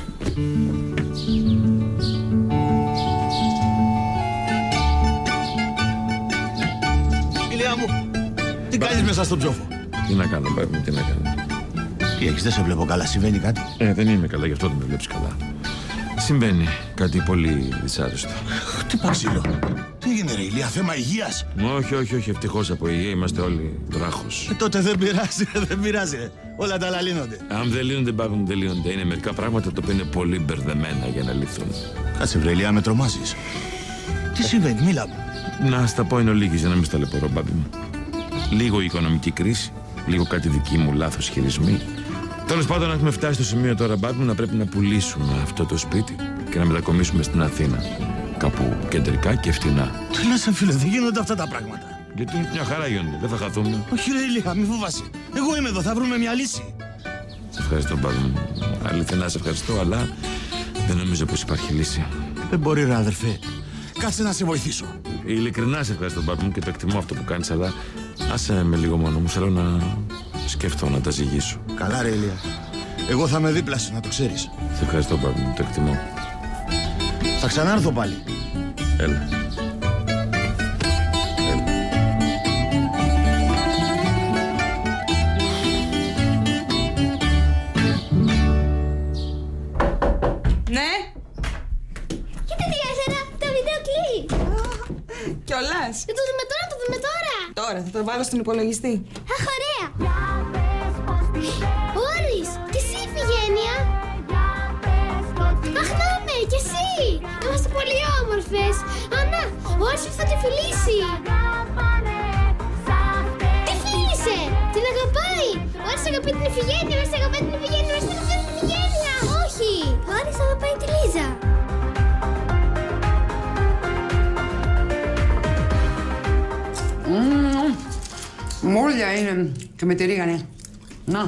Ηλία μου, τι κάνεις μέσα στον ψόφο? Τι να κάνω, μπάμπη μου, τι να κάνω. Τι έχεις, δεν σε βλέπω καλά, συμβαίνει κάτι? Δεν είμαι καλά, γι' αυτό δεν με βλέπεις καλά. Συμβαίνει κάτι πολύ δυσάρεστο. Τι παξίλο. Τι έγινε ρε Ηλία, θέμα υγείας? Όχι, ευτυχώς από υγεία είμαστε όλοι βράχος. Τότε δεν πειράζει, δεν πειράζει. Όλα τα άλλα λύνονται. Αν δεν λύνονται, μπάμπη μου, δεν λύνονται. Είναι μερικά πράγματα τα οποία είναι πολύ μπερδεμένα για να λυθούν. Κάτσε βρε Ηλία, με τρομάζεις. Τι συμβαίνει, μίλα μου. Να στα πω εν ολίγης για να μην στα λεπορώ, μπάμπη μου. Λίγο η οικονομική κρίση, λίγο κάτι δική μου λάθος χειρισμοί. Τέλος πάντων, έχουμε φτάσει στο σημείο τώρα, μπάμπη μου, να πρέπει να πουλήσουμε αυτό το σπίτι και να μετακομίσουμε στην Αθήνα. Κάπου κεντρικά και φτηνά. Τι λες, φίλε, δεν γίνονται αυτά τα πράγματα. Γιατί μια χαρά γίνονται, δεν θα χαθούμε. Όχι, ρε Ηλία, μη φοβάσαι. Εγώ είμαι εδώ, θα βρούμε μια λύση. Σε ευχαριστώ, μπάμπη μου. Αληθινά σε ευχαριστώ, αλλά δεν νομίζω πως υπάρχει λύση. Δεν μπορεί, ρε αδερφέ. Κάτσε να σε βοηθήσω. Ειλικρινά σε ευχαριστώ, μπάμπη μου, και το εκτιμώ αυτό που κάνεις, αλλά άσε με λίγο μόνο μου. Θέλω να σκεφτώ, να τα ζυγίσω. Καλά, ρε Ηλία. Εγώ θα είμαι δίπλα σου, να το ξέρεις. Σε ευχαριστώ, μπάμπη μου, το εκτιμώ. Θα ξανάρθω πάλι. Έλα. Ναι. Κοίτα τι έφερα, το βίντεο κλιπ. Κιόλας. Το δούμε τώρα, το δούμε τώρα. Τώρα θα το βάλω στον υπολογιστή. Αχ, ωραία. Όρις, και εσύ Ιφηγένεια. Αχ, να με, κι εσύ. Είμαστε πολύ όμορφες. Ανά, ο Όρις θα τη φιλήσει. Τι φίλησε, την αγαπάει. Ο Όρις αγαπάει την Ιφηγένεια, ο Όρις αγαπάει την Ιφηγένεια, ο Όρις αγαπάει την Ιφηγένεια. Όχι, ο Όρις αγαπάει τη Λίζα. Μόλια είναι και με τη ρίγανε. Να.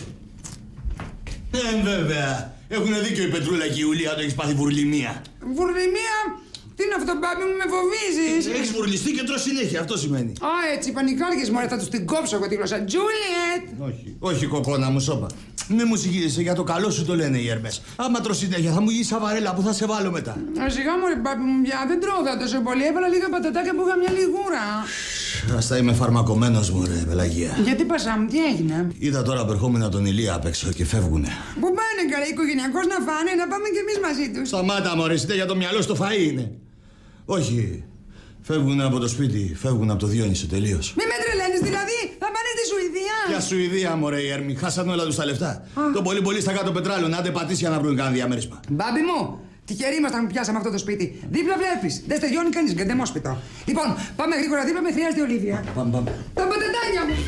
Βέβαια. Έχουν δίκιο η Πετρούλα και η Ιουλία ότι έχεις πάθει βουρλιμία. Βουρλιμία? Τι είναι αυτό, μπάμπη μου, με φοβίζεις. Έχεις βουρλιστεί και τρως συνέχεια, αυτό σημαίνει. Α, έτσι, πανικάρκες, μωρέ, θα τους την κόψω εγώ τη γλώσσα. Τζούλιετ! Όχι, κοκόνα μου, σώπα. Μη μου συγκίνησε, για το καλό σου το λένε οι Ερμές. Άμα τρως συνέχεια θα μου γίνει σαβαρέλα που θα σε βάλω μετά. Σιγά μωρέ, μπάμπη μου, πια δεν τρώω τόσο πολύ. Έβαλα λίγα πατατάκια που είχα μια λιγούρα. Ας τα είμαι φαρμακωμένος, μωρέ, Πελαγία. Γιατί πασά μου, τι έγινε? Είδα τώρα απερχόμενα τον Ηλία απ' έξω και φεύγουνε. Πού πάνε καλά, οικογενειακώς να φάνε, να πάμε κι εμείς μαζί τους. Σταμάτα, μωρέ, για το μυαλό στο φαΐ είναι. Όχι. Φεύγουν από το σπίτι, φεύγουν από το Διόνυσο τελείως. Μη με τρελαίνεις, δηλαδή, θα πάνε στη Σουηδία. Για Σουηδία, μωρέ, οι Έρμοι. Χάσαν όλα τους τα λεφτά. Το πολύ πολύ στα κάτω πετράλαιο, να άντε πατήσει για να βρουν κανένα διαμέρισμα. Μπάμπη μου, τυχεροί ήμασταν που πιάσαμε αυτό το σπίτι. Δίπλα βλέπεις, δεν στεριώνει κανείς, γκαντεμόσπιτο. Λοιπόν, πάμε γρήγορα δίπλα, με χρειάζεται η Ολίβια. Πάμε. Τα πατατάκια μου.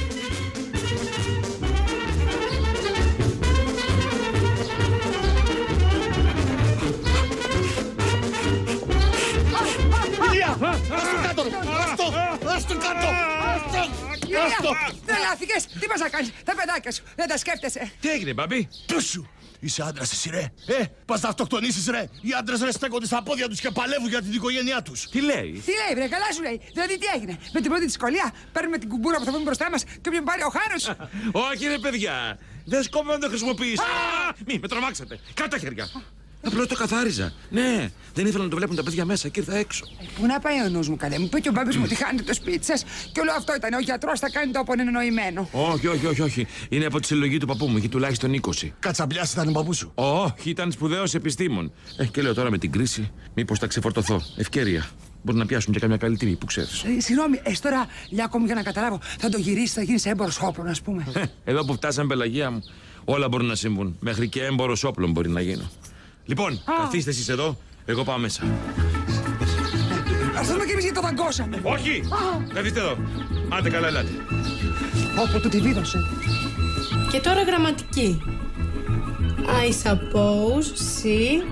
Ας το κάτω! Τρελάθηκες! Τι πας να κάνεις, τα παιδάκια σου, δεν τα σκέφτεσαι. Τι έγινε, μπαμπή? Πού σου! Είσαι άντρας εσύ, ρε! Πας να αυτοκτονήσεις, ρε! Οι άντρες, ρε, στέκονται στα πόδια τους και παλεύουν για την οικογένειά τους. Τι λέει? Τι λέει, βρε, καλά σου λέει. Δηλαδή, τι έγινε? Με την πρώτη δυσκολία παίρνουμε την κουμπούρα που θα πούμε μπροστά μας και όποιον πάρει ο χάρος. Όχι, ρε παιδιά! Δεν σκόπευα να το χρησιμοποιήσω. Μη, με τρομάξατε. Κάτω τα χέρια. Απλώς το καθάριζα. Ναι, δεν ήθελα να το βλέπουν τα παιδιά μέσα και ήρθα έξω. Πού να πάει ο νους μου, καλέ. Μου είπε και ο μπάμπης μου ότι χάνετε το σπίτι σας και όλο αυτό ήταν. Ο γιατρός θα κάνει το απονενοημένο. Όχι. Είναι από τη συλλογή του παππού μου, έχει τουλάχιστον 20. Κατσαμπλιάς ήταν ο παππούς σου. Όχι, ήταν σπουδαίος επιστήμον. Και λέω τώρα με την κρίση, μήπως θα ξεφορτωθώ. Ευκαιρία. Μπορεί να πιάσουν και καμιά καλή τιμή, που ξέρεις. Συγγνώμη, τώρα, Λιάκο μου, για να καταλάβω, θα το γυρίσει, θα γίνει έμπορος όπλων, ας πούμε. Εδώ που φτάσαμε, Πελαγία μου, όλα μπορούν να συμβούν. Μέχρι και έμπορος όπλων μπορεί να γίνω. Λοιπόν, καθίστε εσείς εδώ, εγώ πάω μέσα. Ας δούμε κι εμείς γιατί το δαγκώσαμε. Όχι! Καθίστε εδώ. Άντε καλά, ελάτε. Όπου του τη βίδωσε. Και τώρα γραμματική. I suppose, see...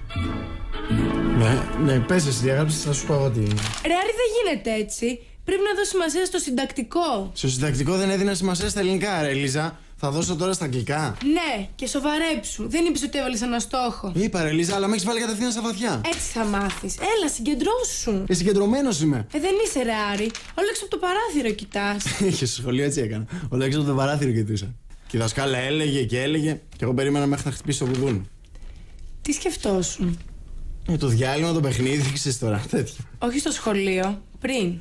Ναι, πες εσύ, διαγράψεις, θα σου πω εγώ τι. Ρε Άρη, δεν γίνεται έτσι. Πρέπει να δώσει σημασία στο συντακτικό. Στο συντακτικό δεν έδινα σημασία στα ελληνικά, ρε Ελίζα. Θα δώσω τώρα στα αγγλικά. Ναι, και σοβαρέψου. Δεν είπες ότι έβαλες ένα στόχο. Είπα, ρε Ελίζα, αλλά με έχεις βάλει κατευθείαν στα βαθιά. Έτσι θα μάθεις. Έλα, συγκεντρώσου. Συγκεντρωμένος είμαι. Δεν είσαι, ρε Άρη. Όλο έξω από το παράθυρο κοιτάς. Είχε στο σχολείο έτσι έκανα. Όλο έξω από το παράθυρο κοιτούσα. Και η δασκάλα έλεγε και έλεγε, και εγώ περίμενα μέχρι να χτυπήσει το κουδούνι. Τι σκεφτόσουν? Το διάλειμμα, το παιχνίδι, ξέρεις τώρα, τέτοιο. Όχι στο σχολείο, πριν.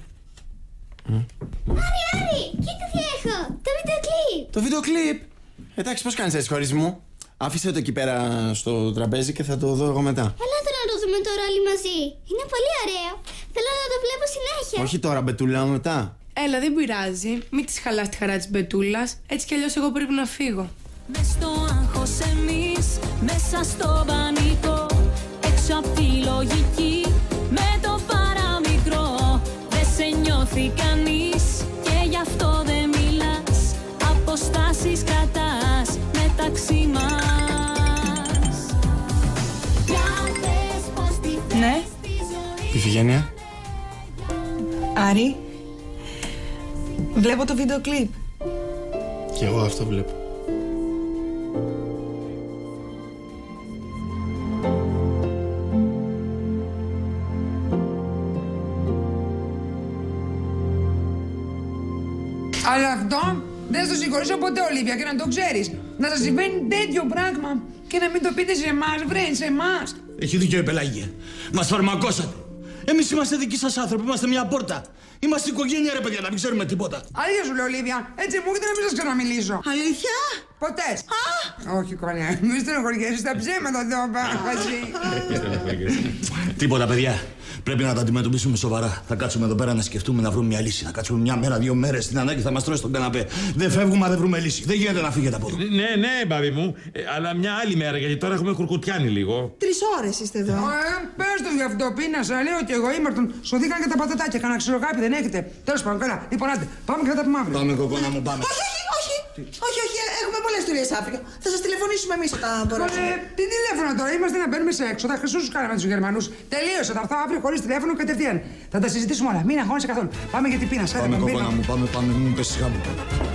Άρη, κοίτα τι έχω! Το βίντεο κλιπ! Το βίντεο κλιπ! Εντάξει, πώς κάνεις έτσι, χωρίς μου? Άφησε το εκεί πέρα στο τραπέζι και θα το δω εγώ μετά. Ελάτε να το δούμε τώρα όλοι μαζί. Είναι πολύ ωραίο. Θέλω να το βλέπω συνέχεια. Όχι τώρα, Μπετούλα, μετά. Έλα, δεν πειράζει. Μην της χαλάς τη χαρά της Μπετούλας. Έτσι κι αλλιώς εγώ πρέπει να φύγω. Μες στο άγχος εμείς, μέσα στο πανικό, έξω απ' τη λογική, με το παραμικρό. Δεν σε νιώθει κανείς και γι' αυτό δεν μιλάς. Αποστάσεις κρατάς μεταξύ μας. Ναι. Ιφηγένεια. Άρη, βλέπω το βίντεο κλιπ. Κι εγώ αυτό βλέπω. Αλλά αυτό δεν θα το συγχωρήσω ποτέ, Ολίβια, και να το ξέρεις. Να σας συμβαίνει τέτοιο πράγμα και να μην το πείτε σε εμάς, βρε, σε εμάς. Έχει δίκιο η Πελαγία. Μας φαρμακώσατε. Εμείς είμαστε δικοί σας άνθρωποι, είμαστε μια πόρτα. Είμαστε οικογένεια, ρε παιδιά, να μην ξέρουμε τίποτα. Αλήθεια σου λέω, Ολίβια. Έτσι μου έρχεται να μην σας ξαναμιλήσω. Αλήθεια? Ποτέ. Όχι, κονέ. Μην στενοχωριέσαι στα ψέματα εδώ, πάχαση. Τίποτα, παιδιά. Πρέπει να τα αντιμετωπίσουμε σοβαρά. Θα κάτσουμε εδώ πέρα να σκεφτούμε να βρούμε μια λύση. Θα κάτσουμε μια μέρα, 2 μέρες στην ανάγκη, θα μας τρώσει τον καναπέ. Δεν φεύγουμε, αν δεν βρούμε λύση. Δεν γίνεται να φύγετε από εδώ. Ναι, μπάμπη μου. Αλλά μια άλλη μέρα, γιατί τώρα έχουμε κουρκουτιάνει λίγο. 3 ώρες είστε εδώ. Πες το γι' αυτό, πείνασα. Λέω ότι εγώ ήμαρτον. Σωθήκαν και τα πατατάκια. Κανένα ξηροκάπι δεν έχετε. Τέλος πάντων, καλά. Λοιπόν, άντε, πάμε και θα τα πούμε αύριο. Πάμε, κοκόνα μου, πάμε. Όχι, έχουμε πολλές δουλειές αύριο. Θα σας τηλεφωνήσουμε εμείς όταν μπορέσουμε. Τι τηλέφωνο τώρα, είμαστε να μπαίνουμε σε έξοδα. Χρυσούς κάναμε τους Γερμανούς. Τελείωσε, θα έρθω αύριο χωρίς τηλέφωνο κατευθείαν. Θα τα συζητήσουμε όλα. Μην αγχώνεσαι καθόλου. Πάμε γιατί πείνασα. Πάμε, κοκόνα μου, πάμε, μην πες σιγά μου.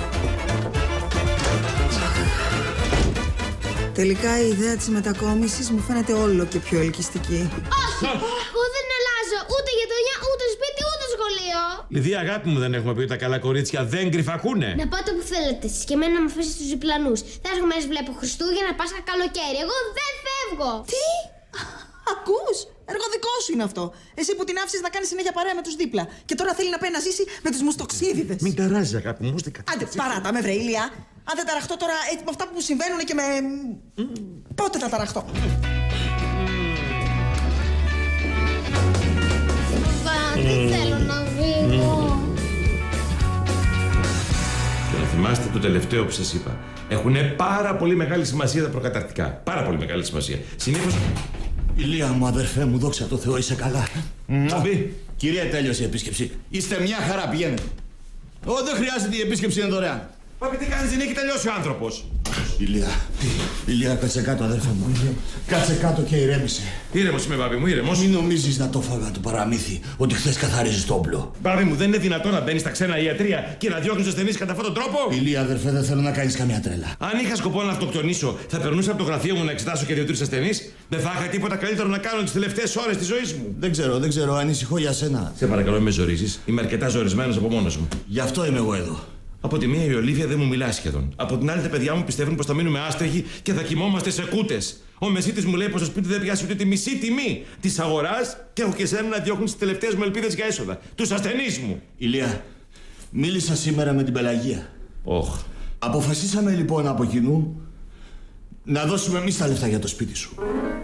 Τελικά η ιδέα της μετακόμισης μου φαίνεται όλο και πιο ελκυστική. Όχι! Εγώ δεν αλλάζω ούτε γειτονιά, ούτε σπίτι, ούτε σχολείο. Λιδία, αγάπη μου, δεν έχουμε πει ότι τα καλά κορίτσια δεν κρυφακούνε. Να πάτε που θέλετε εσείς και εμένα να με αφήσετε στους διπλανούς. Θα έρχομαι να βλέπω Χριστούγεννα, Πάσχα, καλοκαίρι. Εγώ δεν φεύγω. Τι? Ακούς? Έργο δικό σου είναι αυτό. Εσύ που την άφησες να κάνεις συνέχεια παρέα με τους δίπλα. Και τώρα θέλει να πάει να ζήσει με τους μουστοξίδιδες. Μην ταράζεις, αγάπη μου, ούτε κάτι. Άντε, παράτα με, βρε Ηλία. Αν δεν ταραχτώ τώρα έτσι με αυτά που μου συμβαίνουν και με. Πότε θα ταραχτώ? Δεν θέλω να φύγω. Και να θυμάστε το τελευταίο που σας είπα. Έχουν πάρα πολύ μεγάλη σημασία τα προκαταρκτικά. Πάρα πολύ μεγάλη σημασία. Συνήθως. Ηλία μου, αδερφέ μου, δόξα τω Θεώ, είσαι καλά. Μπαμπή. Κυρία, τέλειωσε η επίσκεψη. Είστε μια χαρά, πηγαίνετε. Δεν χρειάζεται, η επίσκεψη είναι δωρεάν. Παπί, τι κάνεις, δεν έχει τελειώσει ο άνθρωπος. Ηλία, κάτσε κάτω, αδέρφα μου. Κάτσε κάτω και ηρέμησε. Ήρεμος είμαι, μπαμπή μου, ήρεμος. Μην νομίζεις να το φάγα το παραμύθι ότι χθες καθαρίζεις το όπλο. Μπαμπή μου, δεν είναι δυνατόν να μπαίνεις στα ξένα ιατρεία και να διώχνεις ασθενείς κατά αυτόν τον τρόπο. Ηλία, αδερφέ, δεν θέλω να κάνεις καμιά τρέλα. Αν είχα σκοπό να αυτοκτονήσω, θα περνούσα από το γραφείο μου να εξετάσω και 2-3 ασθενείς. Δεν θα είχα τίποτα καλύτερο να κάνω τις τελευταίες ώρες της ζωής μου. Δεν ξέρω, ανησυχώ για σένα. Σε παρακαλώ, με ζορίζεις. Είμαι αρκετά ζορισμένος από μόνος μου. Γι' αυτό είμαι εγώ εδώ. Από τη μία η Ολίβια δεν μου μιλά σχεδόν. Από την άλλη τα παιδιά μου πιστεύουν πως θα μείνουμε άστεγοι και θα κοιμόμαστε σε κούτες. Ο Μεσίτης μου λέει πως το σπίτι δεν πιάσει ούτε τη μισή τιμή της αγοράς και έχω και εσένα να διώχνουν τις τελευταίες μου ελπίδες για έσοδα. Τους ασθενείς μου. Ηλία, μίλησα σήμερα με την Πελαγία. Όχ. Αποφασίσαμε λοιπόν από κοινού να δώσουμε εμείς τα λεφτά για το σπίτι σου.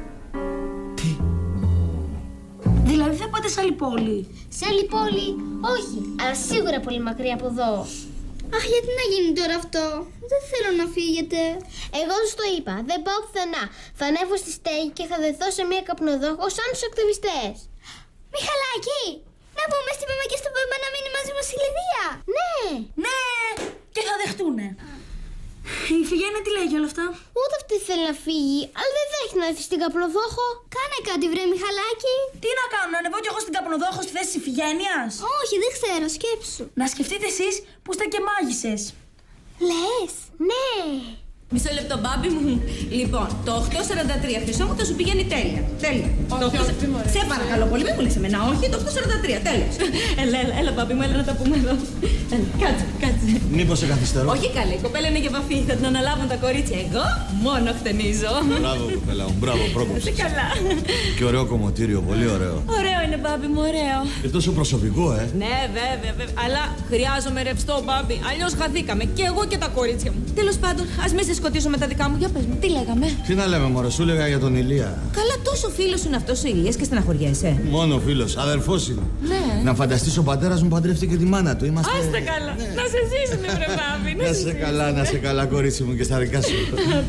Δηλαδή θα πάτε σε άλλη πόλη? Σε άλλη πόλη, όχι, αλλά σίγουρα πολύ μακριά από εδώ. Αχ, γιατί να γίνει τώρα αυτό? Δεν θέλω να φύγετε. Εγώ τους το είπα, δεν πάω πουθενά. Θα ανέβω στη στέγη και θα δεθώ σε μία καπνοδόχο σαν τους ακτιβιστές. Μιχαλάκη, να πούμε στη μαμά και στον παπά να μείνει μαζί μας η Λιδία. Ναι. Ναι, και θα δεχτούνε. Η Φιγένεια τι λέει για όλα αυτά? Ούτε αυτή θέλει να φύγει, αλλά δεν δέχεται να έρθει στην καπνοδόχο. Κάνε κάτι, βρε Μιχαλάκη. Τι να κάνω, να ανεβώ κι εγώ στην καπνοδόχο στη θέση της Ιφηγένειας? Όχι, δεν ξέρω, σκέψου. Να σκεφτείτε εσείς που είστε και μάγισσες. Λες, ναι. Μισό λεπτό, μπάμπι μου. Λοιπόν, το 843 χρυσό μου θα σου πηγαίνει τέλεια. Τέλεια. Σε παρακαλώ πολύ, μην μου λες εμένα, όχι, το 843, τέλος. Έλα, μπάμπι μου, έλα να τα πούμε εδώ. Κάτσε. Μήπως σε καθυστερώ? Όχι καλέ, η κοπέλα είναι για βαφή, θα την αναλάβουν τα κορίτσια. Εγώ μόνο χτενίζω. Μπράβο, κοπέλα μου, μπράβο, πρόκοψες. Σε καλά. Και ωραίο κομμωτήριο, πολύ ωραίο. Ωραίο είναι, μπάμπι μου, ωραίο. Και τόσο προσωπικό, Ναι, βέβαια. Αλλά χρειάζομαι ρευστό, μπάμπι. Αλλιώς χαθήκαμε. Και εγώ και τα κορίτσια μου. Τέλος πάντων, ας μην σε σκοτήσω με τα δικά μου. Για πες μου, τι λέγαμε? Τι να λέμε, μωρέ, σου έλεγα για τον Ηλία. Καλά, τόσο φίλος σου είναι αυτός ο Ηλίας και στεναχωριέσαι. Μόνο φίλος, αδερφός είναι. Ναι. Να φανταστείς, ο πατέρας μου παντρεύτηκε τη μάνα του. Είμαστε... Άστε καλά. Να σε ζήσουνε, βρε μπάμπι. Να σε καλά, κορίτσι μου, και στα δικά σου.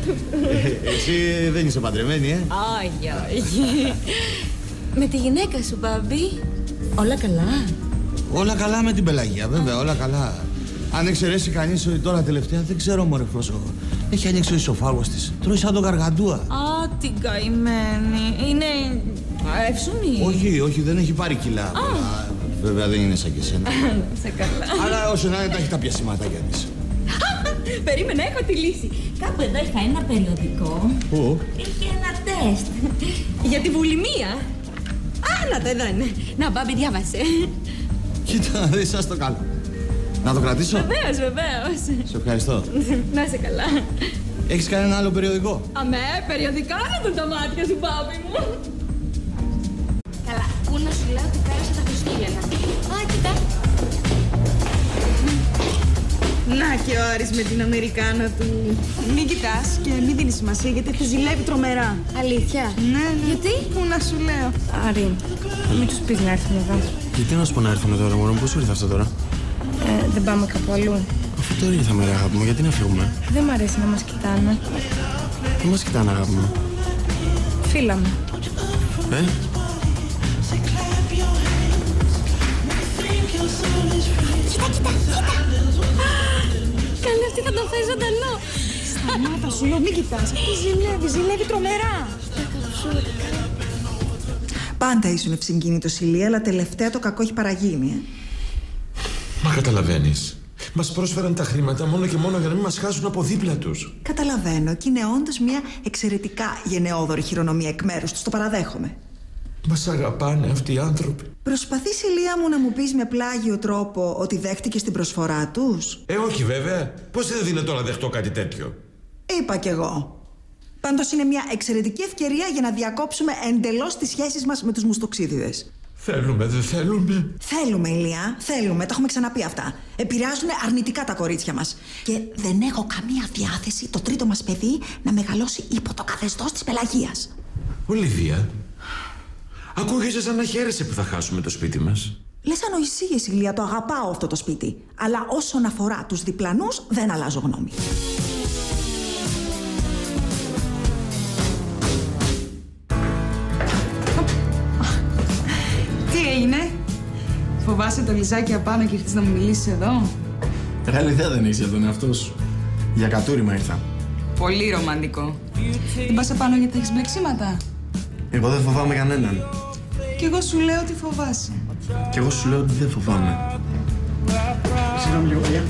Εσύ δεν είσαι παντρεμένη, Όχι. Με τη γυναίκα σου, μπάμπι, όλα καλά? Όλα καλά με την Πελαγία, βέβαια, όλα καλά. Αν εξαιρέσει κανείς ότι τώρα τελευταία δεν ξέρω, μωρέ Φρόσο. Έχει ανοίξει ο ισοφάγος της. Τρώει σαν τον Γαργαντούα. Α, την καημένη. Είναι εύσουμη? Όχι, δεν έχει πάρει κιλά. Βέβαια δεν είναι σαν και εσένα. Σε καλά. Αλλά όσο να είναι, τα έχει τα πιασηματάκια της. Περίμενα, έχω τη λύση. Κάπου εδώ είχα ένα περιοδικό. Πού? Είχε ένα τεστ. Για τη βουλημία. Να το, εδώ είναι. Να, μπάμπι, διάβασε. Κοίτα, δεν σας το κάνω. Να το κρατήσω? Βεβαίως. Σε ευχαριστώ. Να είσαι καλά. Έχεις κανένα άλλο περιοδικό? Αμέ, περιοδικά να δουν τα μάτια σου, μπάμπι μου. Καλά, πού να σου λέω ότι πέρασε τα Χριστούγεννα? Κοίτα. Να και ο Άρης με την Αμερικάνα του. Μην κοιτάς και μην δίνεις σημασία γιατί του ζηλεύει τρομερά. Αλήθεια? Ναι. Γιατί? Πού να σου λέω. Άρη, μην τους πεις να έρθουν εδώ. Γιατί να σου πω να έρθουν τώρα, μωρό μου, πώς σου ήρθε αυτό τώρα? Δεν πάμε κάπου αλλού. Αφού τώρα ήρθαμε, ρε αγάπη μου, γιατί να φύγουμε? Δεν μ' αρέσει να μας κοιτάνε. Δεν μας κοιτάνε, αγάπη μου. Φίλα μου. Κοίτα. Καλή, αυτή θα τον φάει ζωντανό. Σταμάτα, σου λέω, μην κοιτάς. Αυτή ζηλεύει τρομερά. Πάντα ήσουν ευσυγκίνητος, Ηλία, αλλά τελευταία το κακό έχει παραγίνει. Μα καταλαβαίνεις. Μας πρόσφεραν τα χρήματα μόνο και μόνο για να μην μας χάσουν από δίπλα τους. Καταλαβαίνω και είναι όντως μια εξαιρετικά γενναιόδορη χειρονομία εκ μέρους τους. Το παραδέχομαι. Μας αγαπάνε αυτοί οι άνθρωποι. Προσπαθείς, Ηλία μου, να μου πεις με πλάγιο τρόπο ότι δέχτηκες την προσφορά τους? Όχι βέβαια. Πώς είναι δυνατόν να δεχτώ κάτι τέτοιο? Είπα κι εγώ. Πάντως είναι μια εξαιρετική ευκαιρία για να διακόψουμε εντελώς τις σχέσεις μας με τους μουστοξίδιδες. Θέλουμε, δεν θέλουμε. Θέλουμε, Ηλία, θέλουμε. Τα έχουμε ξαναπεί αυτά. Επηρεάζουν αρνητικά τα κορίτσια μας. Και δεν έχω καμία διάθεση το τρίτο μας παιδί να μεγαλώσει υπό το καθεστώς της Πελαγίας. Ολιβία, ακούγεσαι σαν να χαίρεσαι που θα χάσουμε το σπίτι μας. Λες ανοησίες, Ηλία, το αγαπάω αυτό το σπίτι. Αλλά όσον αφορά τους διπλανούς, δεν αλλάζω γνώμη. Τι έγινε? Φοβάσαι το λιζάκι απάνω και ήρθες να μου μιλήσεις εδώ? Καλή ιδέα δεν έχεις για τον εαυτό σου. Για κατούριμα ήρθα. Πολύ ρομαντικό. Δεν πας απάνω γιατί έχεις μπλεξίματα? Εγώ δεν φοβάμαι κανέναν. Κι εγώ σου λέω ότι φοβάσαι. Κι εγώ σου λέω ότι δεν φοβάμαι. Συγγνώμη λίγο, παιδιά.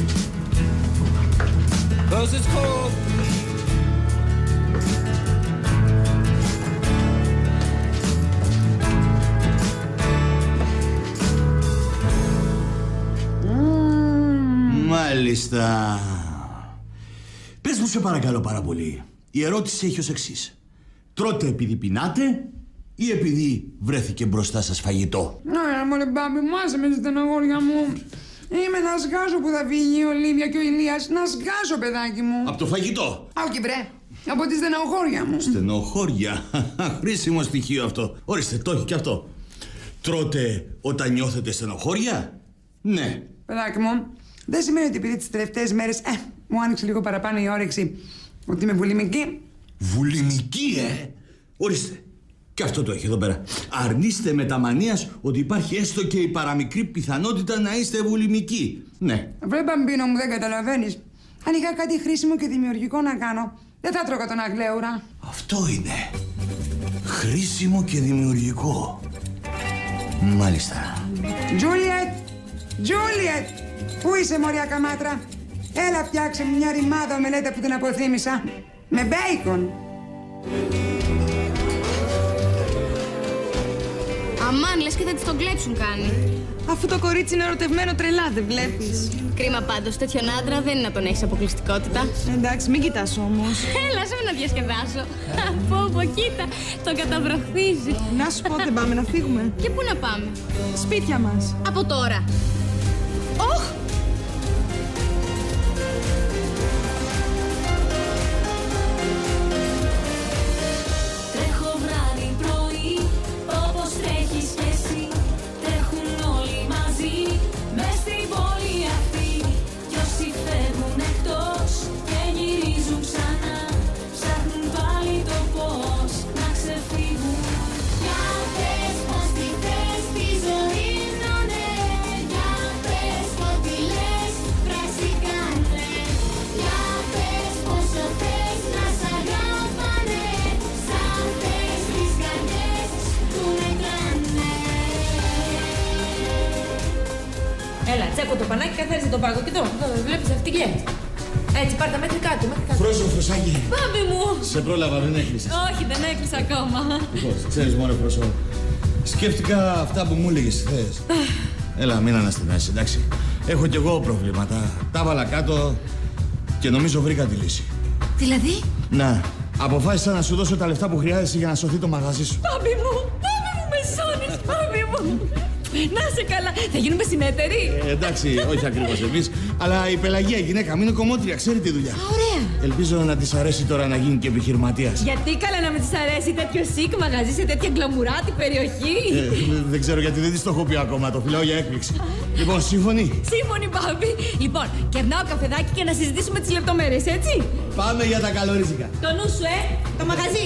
Μάλιστα. Πες μου, σε παρακαλώ πάρα πολύ. Η ερώτηση έχει ως εξής. Τρώτε επειδή πεινάτε ή επειδή βρέθηκε μπροστά σας φαγητό? Ναι, μωρέ μπάμπη μου, άσε με στεναγόρια μου. Είμαι να σγάζω που θα φύγει η Ολίβια και ο Ηλίας. Να σγάζω, παιδάκι μου. Από το φαγητό? Όχι, βρε. Από τη στενοχώρια μου. Στενοχώρια. Χρήσιμο στοιχείο αυτό. Ορίστε, το έχει και αυτό. Τρώτε όταν νιώθετε στενοχώρια? Ναι. Παιδάκι μου, δεν σημαίνει ότι επειδή τις τελευταίες μέρες μου άνοιξε λίγο παραπάνω η όρεξη ότι είμαι βουλημική. Βουλημική, Ορίστε. Και αυτό το έχει εδώ πέρα. Αρνείστε με τα μανίας ότι υπάρχει έστω και η παραμικρή πιθανότητα να είστε βουλημικοί. Ναι. Βρε μπαμπίνο μου, δεν καταλαβαίνεις. Αν είχα κάτι χρήσιμο και δημιουργικό να κάνω, δεν θα τρώγα τον Αγλέουρα. Αυτό είναι. Χρήσιμο και δημιουργικό. Μάλιστα. Τζούλιετ, πού είσαι μωριά καμάτρα? Έλα φτιάξε μου μια ρημάδα ομελέτα που την αποθύμησα. Με μπέικον. Αμάν, λες και θα της τον κλέψουν κάνει. Αφού το κορίτσι είναι ερωτευμένο τρελά, δεν βλέπεις? Κρίμα πάντως, τέτοιον άντρα δεν είναι να τον έχεις αποκλειστικότητα. Εντάξει, μην κοιτάς όμως. Έλα, άσε με να διασκεδάσω. Πω, κοίτα, τον καταβροχθίζει. Να σου πω, δεν πάμε να φύγουμε? Και πού να πάμε? Σπίτια μας. Από τώρα. Όχ! Τρέχω βράδυ πρωί, όπως τρέχεις κι εσύ. Τρέχουν όλοι μαζί, μες στην πόλη αυτή. Κι όσοι φεύγουν εκτός και γυρίζουν ξανά, ψάχνουν πάλι το πώς να ξεφύγουν. Για πες πως τη θες τη ζωή να ναι. Για πες ό,τι λες πράξη κάνε. Για πες πόσο θες να σ' αγάπανε. Σαν θες τις καρδιές που μετράνε. Έλα, τσέπω το πανάκι, καθάρισε το πάγο. Και εδώ, βλέπεις αυτή τη Έτσι, πάρ' τα μέχρι κάτω, μέχρι κάτω. Φρόσο, φροσάκι. Μπάμπη μου! Σε πρόλαβα, δεν έκλεισες? Όχι, δεν έκλεισα ακόμα. Λοιπόν, ξέρεις μόνο, Φρόσο. Σκέφτηκα αυτά που μου έλεγες χθες. Έλα, μην αναστενάσεις, εντάξει. Έχω κι εγώ προβλήματα. Τα βάλα κάτω και νομίζω βρήκα τη λύση. Δηλαδή? Να, αποφάσισα να σου δώσω τα λεφτά που χρειάζεσαι για να σωθεί το μαγαζί σου. Μπάμπη μου, με σώνεις, μπάμπη μου. Να σε καλά, θα γίνουμε συνέτεροι. Εντάξει, όχι ακριβώς εμείς, αλλά η Πελαγία, η γυναίκα μου, είναι κομμότρια, ξέρει τη δουλειά. Ωραία. Ελπίζω να της αρέσει τώρα να γίνει και επιχειρηματίας. Γιατί καλά να με της αρέσει τέτοιο σικ μαγαζί σε τέτοια γκλαμουράτη περιοχή. Δεν ξέρω γιατί δεν της το έχω πει ακόμα, το φυλάω για έκπληξη. Λοιπόν, σύμφωνοι? Σύμφωνοι, μπάμπη. Λοιπόν, κερνάω καφεδάκι και να συζητήσουμε τις λεπτομέρειες, έτσι. Πάμε για τα καλορίζικα. Το νου σου, το μαγαζί.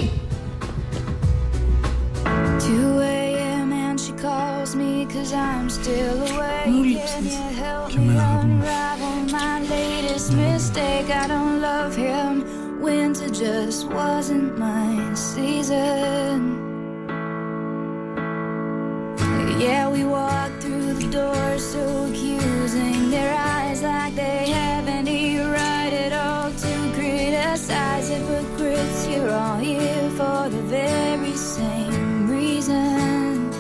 2 a.m. and she calls me 'cause I'm still awake. Can you help me unravel my latest mistake? I don't love him. Winter just wasn't my season. Yeah, we walk through the door so accusing, their eyes like they have any right at all to criticize. Hypocrites, you're all here for the very same reason.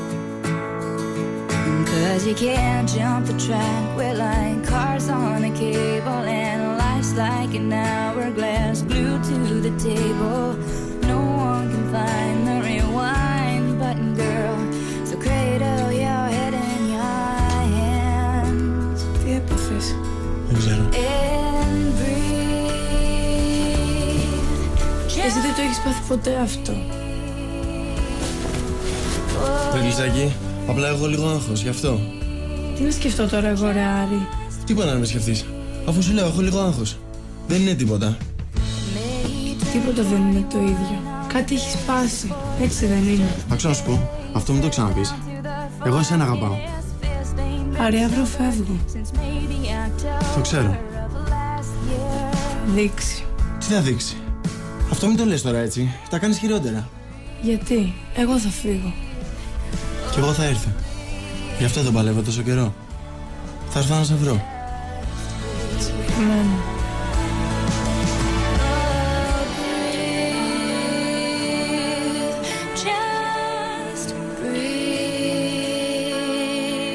'Cause you can't jump the track, we're like cars on a cable, and life's like an hourglass glued to the table. No one can find the rewind button, girl, so cradle your head in your hands. Τι έπαθες? Δεν ξέρω. And breathe. Εσύ δεν το έχεις πάθει ποτέ αυτό? Τρελιζάκι, απλά έχω λίγο άγχος, γι' αυτό. Τι να σκεφτώ τώρα εγώ, ρε Άρη? Τίποτα να με σκεφτείς. Αφού σου λέω, έχω λίγο άγχος. Δεν είναι τίποτα. Τίποτα δεν είναι το ίδιο. Κάτι έχει σπάσει. Έτσι δεν είναι? Άκουσα να σου πω, αυτό μην το ξαναπείς. Εγώ εσένα αγαπάω. Άρη, αύριο φεύγω. Το ξέρω. Δείξει. Τι θα δείξει? Αυτό μην το λες τώρα έτσι. Τα κάνεις χειρότερα. Γιατί? Εγώ θα φύγω. Κι εγώ θα έρθω. Γι' αυτό δεν παλεύω τόσο καιρό. Θα έρθω να σε βρω. Μένω. Just breathe.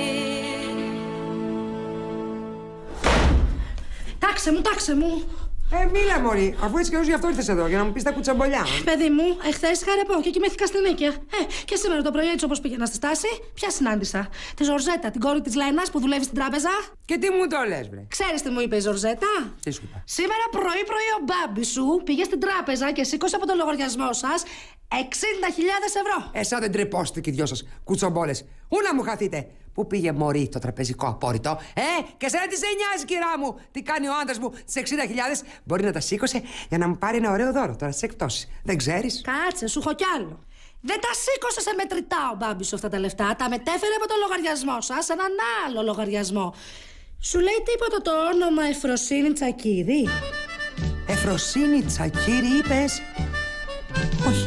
Τάξε μου, τάξε μου. Μίλα, μωρή. Αφού έτσι κι γι' αυτό ήρθες εδώ, για να μου πεις τα κουτσομπολιά. Παιδί μου, εχθές είχα ρεπό και κοιμήθηκα στην Νίκαια. Και σήμερα το πρωί, έτσι όπως πήγαινα στη στάση, ποια συνάντησα? Τη Ζορζέτα, την κόρη της Λαϊνάς που δουλεύει στην τράπεζα. Και τι μου το λες, βρε? Ξέρεις τι μου είπε η Ζορζέτα? Τι σου είπα? Σήμερα πρωί-πρωί ο μπάμπης σου πήγε στην τράπεζα και σήκωσε από το λογαριασμό σας 60.000 ευρώ. Εσά δεν τρεπώστε και οι δυο σας, κουτσομπόλες. Ού να μου χαθείτε. Πού πήγε μωρή το τραπεζικό απόρριτο? Και σένα τι σε νοιάζει, κυρά μου? Τι κάνει ο άντρας μου τις 60.000? Μπορεί να τα σήκωσε για να μου πάρει ένα ωραίο δώρο τώρα στις εκπτώσεις. Δεν ξέρεις? Κάτσε, σου έχω κι άλλο. Δεν τα σήκωσε σε μετρητά ο μπάμπης σου αυτά τα λεφτά. Τα μετέφερε από το λογαριασμό σας σε έναν άλλο λογαριασμό. Σου λέει τίποτα το όνομα Εφροσύνη Τσακύρη? Εφροσύνη Τσακύρη είπες? Όχι.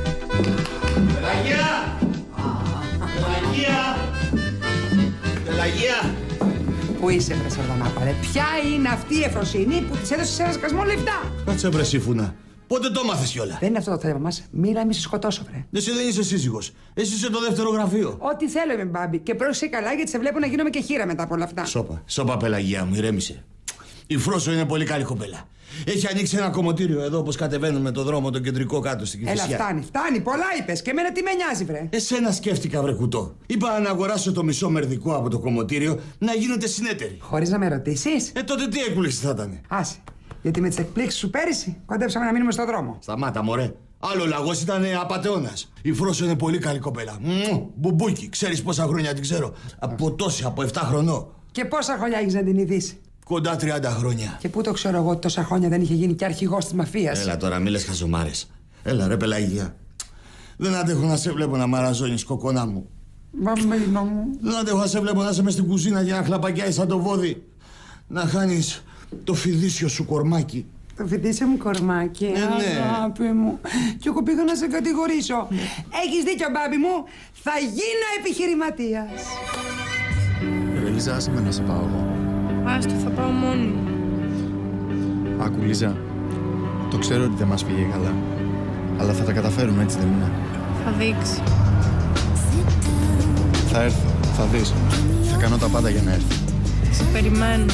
Πελαγία! Πελαγία! Πελαγία! Πού είσαι, βρε Σαρδανάπα, ρε? Ποια είναι αυτή η Εφροσύνη που της έδωσε σε ένα σκασμό λεφτά? Κάτσε, βρε Σύφουνα. Πότε το μάθες κιόλα? Δεν είναι αυτό το θέμα μας. Μίλα, μη σε σκοτώσω, βρε. Εσύ δεν είσαι σύζυγος. Εσύ είσαι το δεύτερο γραφείο. Ό,τι θέλω είμαι, μπάμπη. Και πρόσεχε καλά, γιατί σε βλέπω να γίνομαι και χείρα μετά από όλα αυτά. Σώπα, Πελαγία μου, ηρέμησε. Η Φρόσο είναι πολύ καλή κοπέλα. Έχει ανοίξει ένα κομμωτήριο εδώ, όπως κατεβαίνουμε το δρόμο, το κεντρικό κάτω στην Κηφισιά. Έλα, φτάνει. Πολλά είπες. Και εμένα τι με νοιάζει, βρε? Εσένα σκέφτηκα, βρε κουτό. Είπα να αγοράσω το μισό μερδικό από το κομμωτήριο, να γίνετε συνέτεροι. Χωρίς να με ρωτήσεις? Τότε τι έκπληξη θα ήταν? Άσε. Γιατί με τις εκπλήξεις σου πέρυσι κοντέψαμε να μείνουμε στον δρόμο. Σταμάτα, μωρέ. Άλλο λαγός ήταν απατεώνας. Η Φρόσο είναι πολύ καλή κοπέλα. Μπουμπούκι, ξέρεις πόσα χρόνια την ξέρω? Από 7 χρονών. Και πόσα χρόνια έχεις να την ειδείς? Κοντά 30 χρόνια. Και πού το ξέρω εγώ ότι τόσα χρόνια δεν είχε γίνει και αρχηγός της μαφίας? Έλα τώρα, μη λες χαζομάρες. Έλα, ρε Πελαγία. Δεν αντέχω να σε βλέπω να μαραζώνεις, κοκόνα μου. Μαμέλινο μου. Δεν αντέχω να σε βλέπω να είσαι μες στην κουζίνα για να χλαπακιάεις σαν το βόδι. Να χάνεις το φιδίσιο σου κορμάκι. Το φιδίσιο μου κορμάκι, αγάπη μου. Κι εγώ πήγα να σε κατηγορήσω. Έχεις δίκιο, μπάμπη μου. Θα γίνω επιχειρηματίας. Ρε Λίζα, άσε με να σε πάω εγώ. Άστο, θα πάω μόνη μου. Άκου, Λίζα, το ξέρω ότι δεν μας πήγε καλά. Αλλά θα τα καταφέρουμε, έτσι δεν είναι? Θα δείξει. Θα έρθω, θα δεις. Θα κάνω τα πάντα για να έρθω. Σε περιμένω.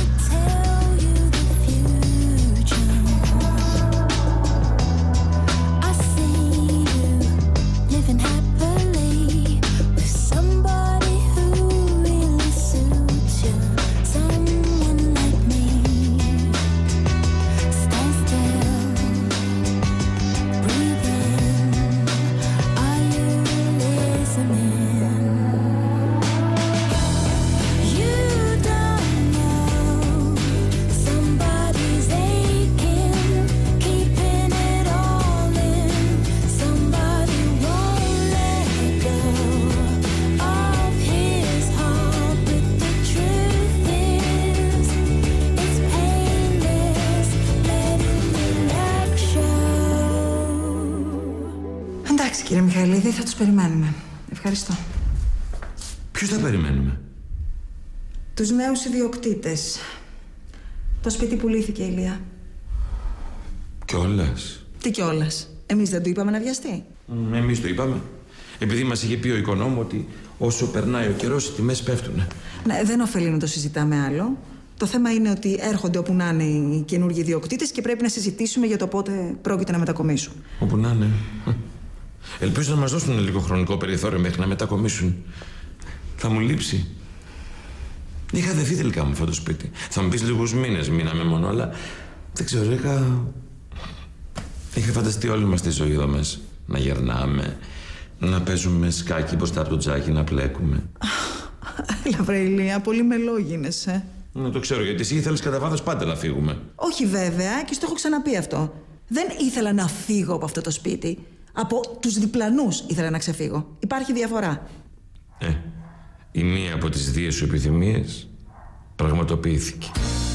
Κύριε Μιχαηλίδη, θα τους περιμένουμε. Ευχαριστώ. Ποιους θα περιμένουμε? Τους νέους ιδιοκτήτες. Το σπίτι πουλήθηκε, Ηλία. Κιόλας? Τι κιόλας? Εμείς δεν του είπαμε να βιαστεί? Εμείς το είπαμε. Επειδή μας είχε πει ο οικονόμου ότι όσο περνάει ο καιρός οι τιμές πέφτουνε. Ναι, δεν ωφελεί να το συζητάμε άλλο. Το θέμα είναι ότι έρχονται όπου να είναι οι καινούργιοι ιδιοκτήτες και πρέπει να συζητήσουμε για το πότε πρόκειται να μετακομίσουν. Όπου να είναι. Ελπίζω να μας δώσουν λίγο χρονικό περιθώριο μέχρι να μετακομίσουν. Θα μου λείψει. Είχα δεθεί τελικά με αυτό το σπίτι. Θα μου πεις λίγους μήνες μείναμε μόνο, αλλά δεν ξέρω, είχα φανταστεί όλη μας τη ζωή εδώ μέσα. Να γερνάμε, να παίζουμε σκάκι μπροστά από το τζάκι, να πλέκουμε. Έλα βρε Ηλία, πολύ μελόγινες, Να το ξέρω, γιατί εσύ ήθελες κατά βάθος πάντα να φύγουμε. Όχι βέβαια, και στο έχω ξαναπεί αυτό. Δεν ήθελα να φύγω από αυτό το σπίτι. Από τους διπλανούς ήθελα να ξεφύγω. Υπάρχει διαφορά. Η μία από τις δύο σου επιθυμίες πραγματοποιήθηκε.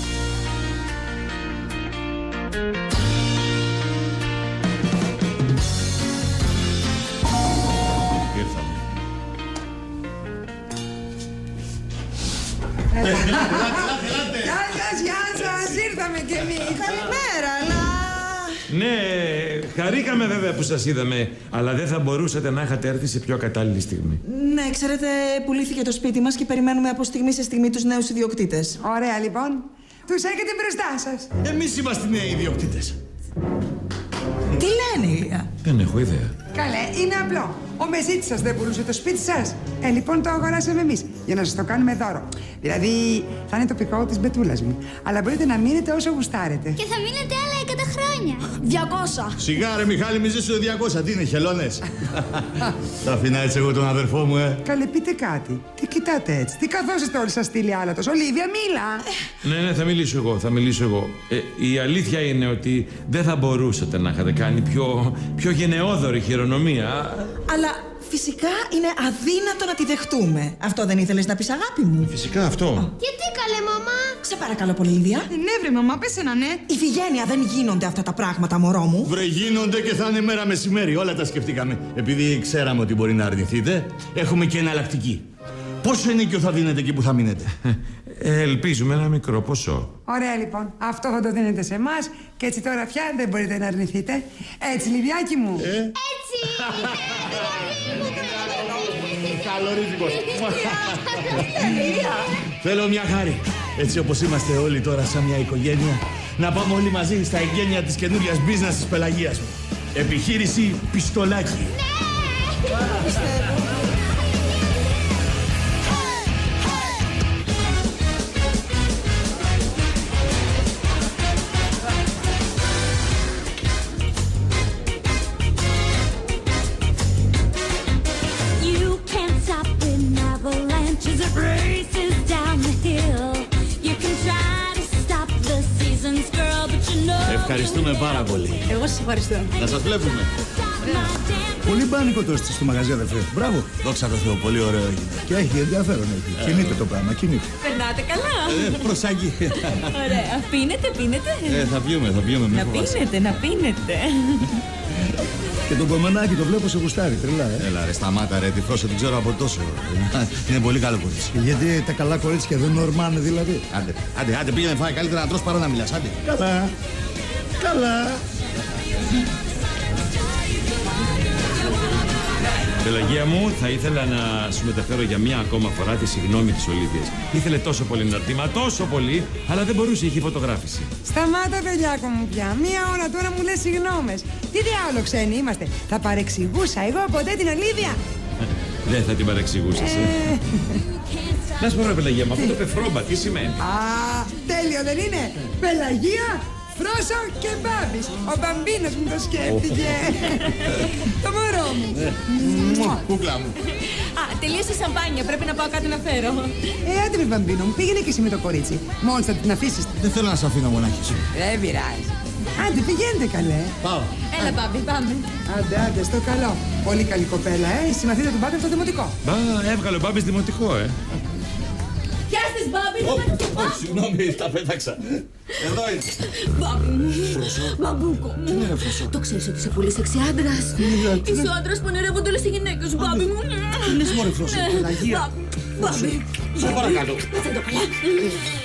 Γεια σας, ήρθαμε κι εμείς. Καλημέρα, αλλά... Ναι, χαρήκαμε βέβαια που σας είδαμε, αλλά δεν θα μπορούσατε να είχατε έρθει σε πιο κατάλληλη στιγμή. Ναι, ξέρετε, πουλήθηκε το σπίτι μας και περιμένουμε από στιγμή σε στιγμή τους νέους ιδιοκτήτες. Ωραία, λοιπόν. Τους έχετε μπροστά σας. Εμείς είμαστε οι νέοι ιδιοκτήτες. Τι λένε, Ηλία? Δεν έχω ιδέα. Καλέ, είναι απλό. Ο Μεζίτης σας δεν πουλούσε το σπίτι σας. Λοιπόν, το αγοράσαμε εμείς για να σας το κάνουμε δώρο. Δηλαδή, θα είναι τοπικό της μπετούλας μου. Αλλά μπορείτε να μείνετε όσο γουστάρετε. Και θα μείνετε άλλα 100 χρόνια. 200. Σιγά ρε Μιχάλη, μη ζήσω 200. Τι είναι, χελώνες? Θα αφήνα έτσι εγώ τον αδερφό μου, Καλέ, πείτε κάτι. Τι κοιτάτε έτσι? Τι καθόσαστε όλοι σας στείλει άλατος? Ολίβια, μίλα. Ναι, θα μιλήσω εγώ. Η αλήθεια είναι ότι δεν θα μπορούσατε να είχατε κάνει πιο γενναιόδορη χειρονομία. Αλλά φυσικά είναι αδύνατο να τη δεχτούμε. Αυτό δεν ήθελες να πεις, αγάπη μου? Φυσικά αυτό. Γιατί καλέ, μαμά? Σε παρακαλώ πολύ, Λίδια. Ναι, βρε, μαμά, πες ένα ναι. Ιφηγένεια, δεν γίνονται αυτά τα πράγματα, μωρό μου. Βρε, γίνονται και θα είναι μέρα μεσημέρι. Όλα τα σκεφτήκαμε. Επειδή ξέραμε ότι μπορεί να αρνηθείτε, έχουμε και εναλλακτική. Πόσο ενοίκιο θα δίνετε εκεί που θα μείνετε? Ελπίζουμε ένα μικρό ποσό. Ωραία, λοιπόν. Αυτό θα το δίνετε σε εμάς και έτσι τώρα πια δεν μπορείτε να αρνηθείτε. Έτσι, Λιδιάκι μου. Έτσι! Καλορίζικος. Θέλω μια χάρη. Έτσι όπως είμαστε όλοι τώρα σαν μια οικογένεια, να πάμε όλοι μαζί στα εγγένεια της καινούριας business της Πελαγίας μου. Επιχείρηση Πιστολάκι. Ευχαριστούμε πάρα πολύ. Εγώ σας ευχαριστώ. Να σας βλέπουμε. Πολύ μπάνικο το στο μαγαζί, αδερφέ. Μπράβο. Δόξα τω Θεώ, πολύ ωραίο έγινε. Και έχει ενδιαφέρον. Κινείται το πράγμα, κινείται. Περνάτε καλά. Προσάγει. Ωραία. Πίνετε. Θα πιούμε. Να πίνετε. Και τον κομμενάκι το βλέπω σε γουστάρι, τρελά, Έλα ρε, σταμάτα ρε, τη Φρόσο την ξέρω από τόσο. Είναι πολύ καλό κορίτσι. Γιατί τα καλά κορίτσια δεν ορμάνε δηλαδή. Άντε, πήγαινε φάει, καλύτερα να τρως παρά να μιλάς, άντε. Καλά. Πελαγία μου, θα ήθελα να σου μεταφέρω για μία ακόμα φορά τη συγγνώμη της Ολίβιας. Ήθελε τόσο πολύ να έρθει, τόσο πολύ, αλλά δεν μπορούσε, είχε φωτογράφηση. Σταμάτα, Βελιάκο μου πια. Μία ώρα τώρα μου λες συγγνώμες. Τι διάολο ξένοι είμαστε? Θα παρεξηγούσα εγώ ποτέ την Ολίβια? Δεν θα την παρεξηγούσες. Να σου πω, ρε Πελαγία μου, αυτό το πεφρόμπα τι σημαίνει? Τέλειο δεν είναι? Πελαγία, Φρόσο και Μπάμπης. Ο Μπαμπίνος μου το σκέφτηκε. Το μωρό μου. Κούκλα μου. Τελείωσε η σαμπάνια. Πρέπει να πάω κάτι να φέρω. Άντε με Μπαμπίνο μου, πήγαινε και εσύ με το κορίτσι. Μόλις θα την αφήσεις. Δεν θέλω να σε αφήνω μονάχη σου. Δεν πειράζει. Άντε, πηγαίνετε καλέ. Πάω. Έλα, Μπάμπη, πάμε. Άντε, στο καλό. Πολύ καλή κοπέλα, Η συμμαθήτρια του Μπάμπη από το δημοτικό. Έβγαλε ο Μπάμπης δημοτικό, Γεια σας, Μπάμπη. Συγγνώμη, τα πέταξα. Εδώ είναι. Μπάμπη μου. Μπαμπούκο μου. Το ξέρεις ότι είσαι πολύ σεξι άντρας. Είσαι ο άντρας που ονειρεύονται όλες οι γυναίκες, Μπάμπη μου. Τι λες μωρέ Φρόσο, Πελαγία. Μπάμπη. Σε παρακαλώ. Κάτσε το καλά.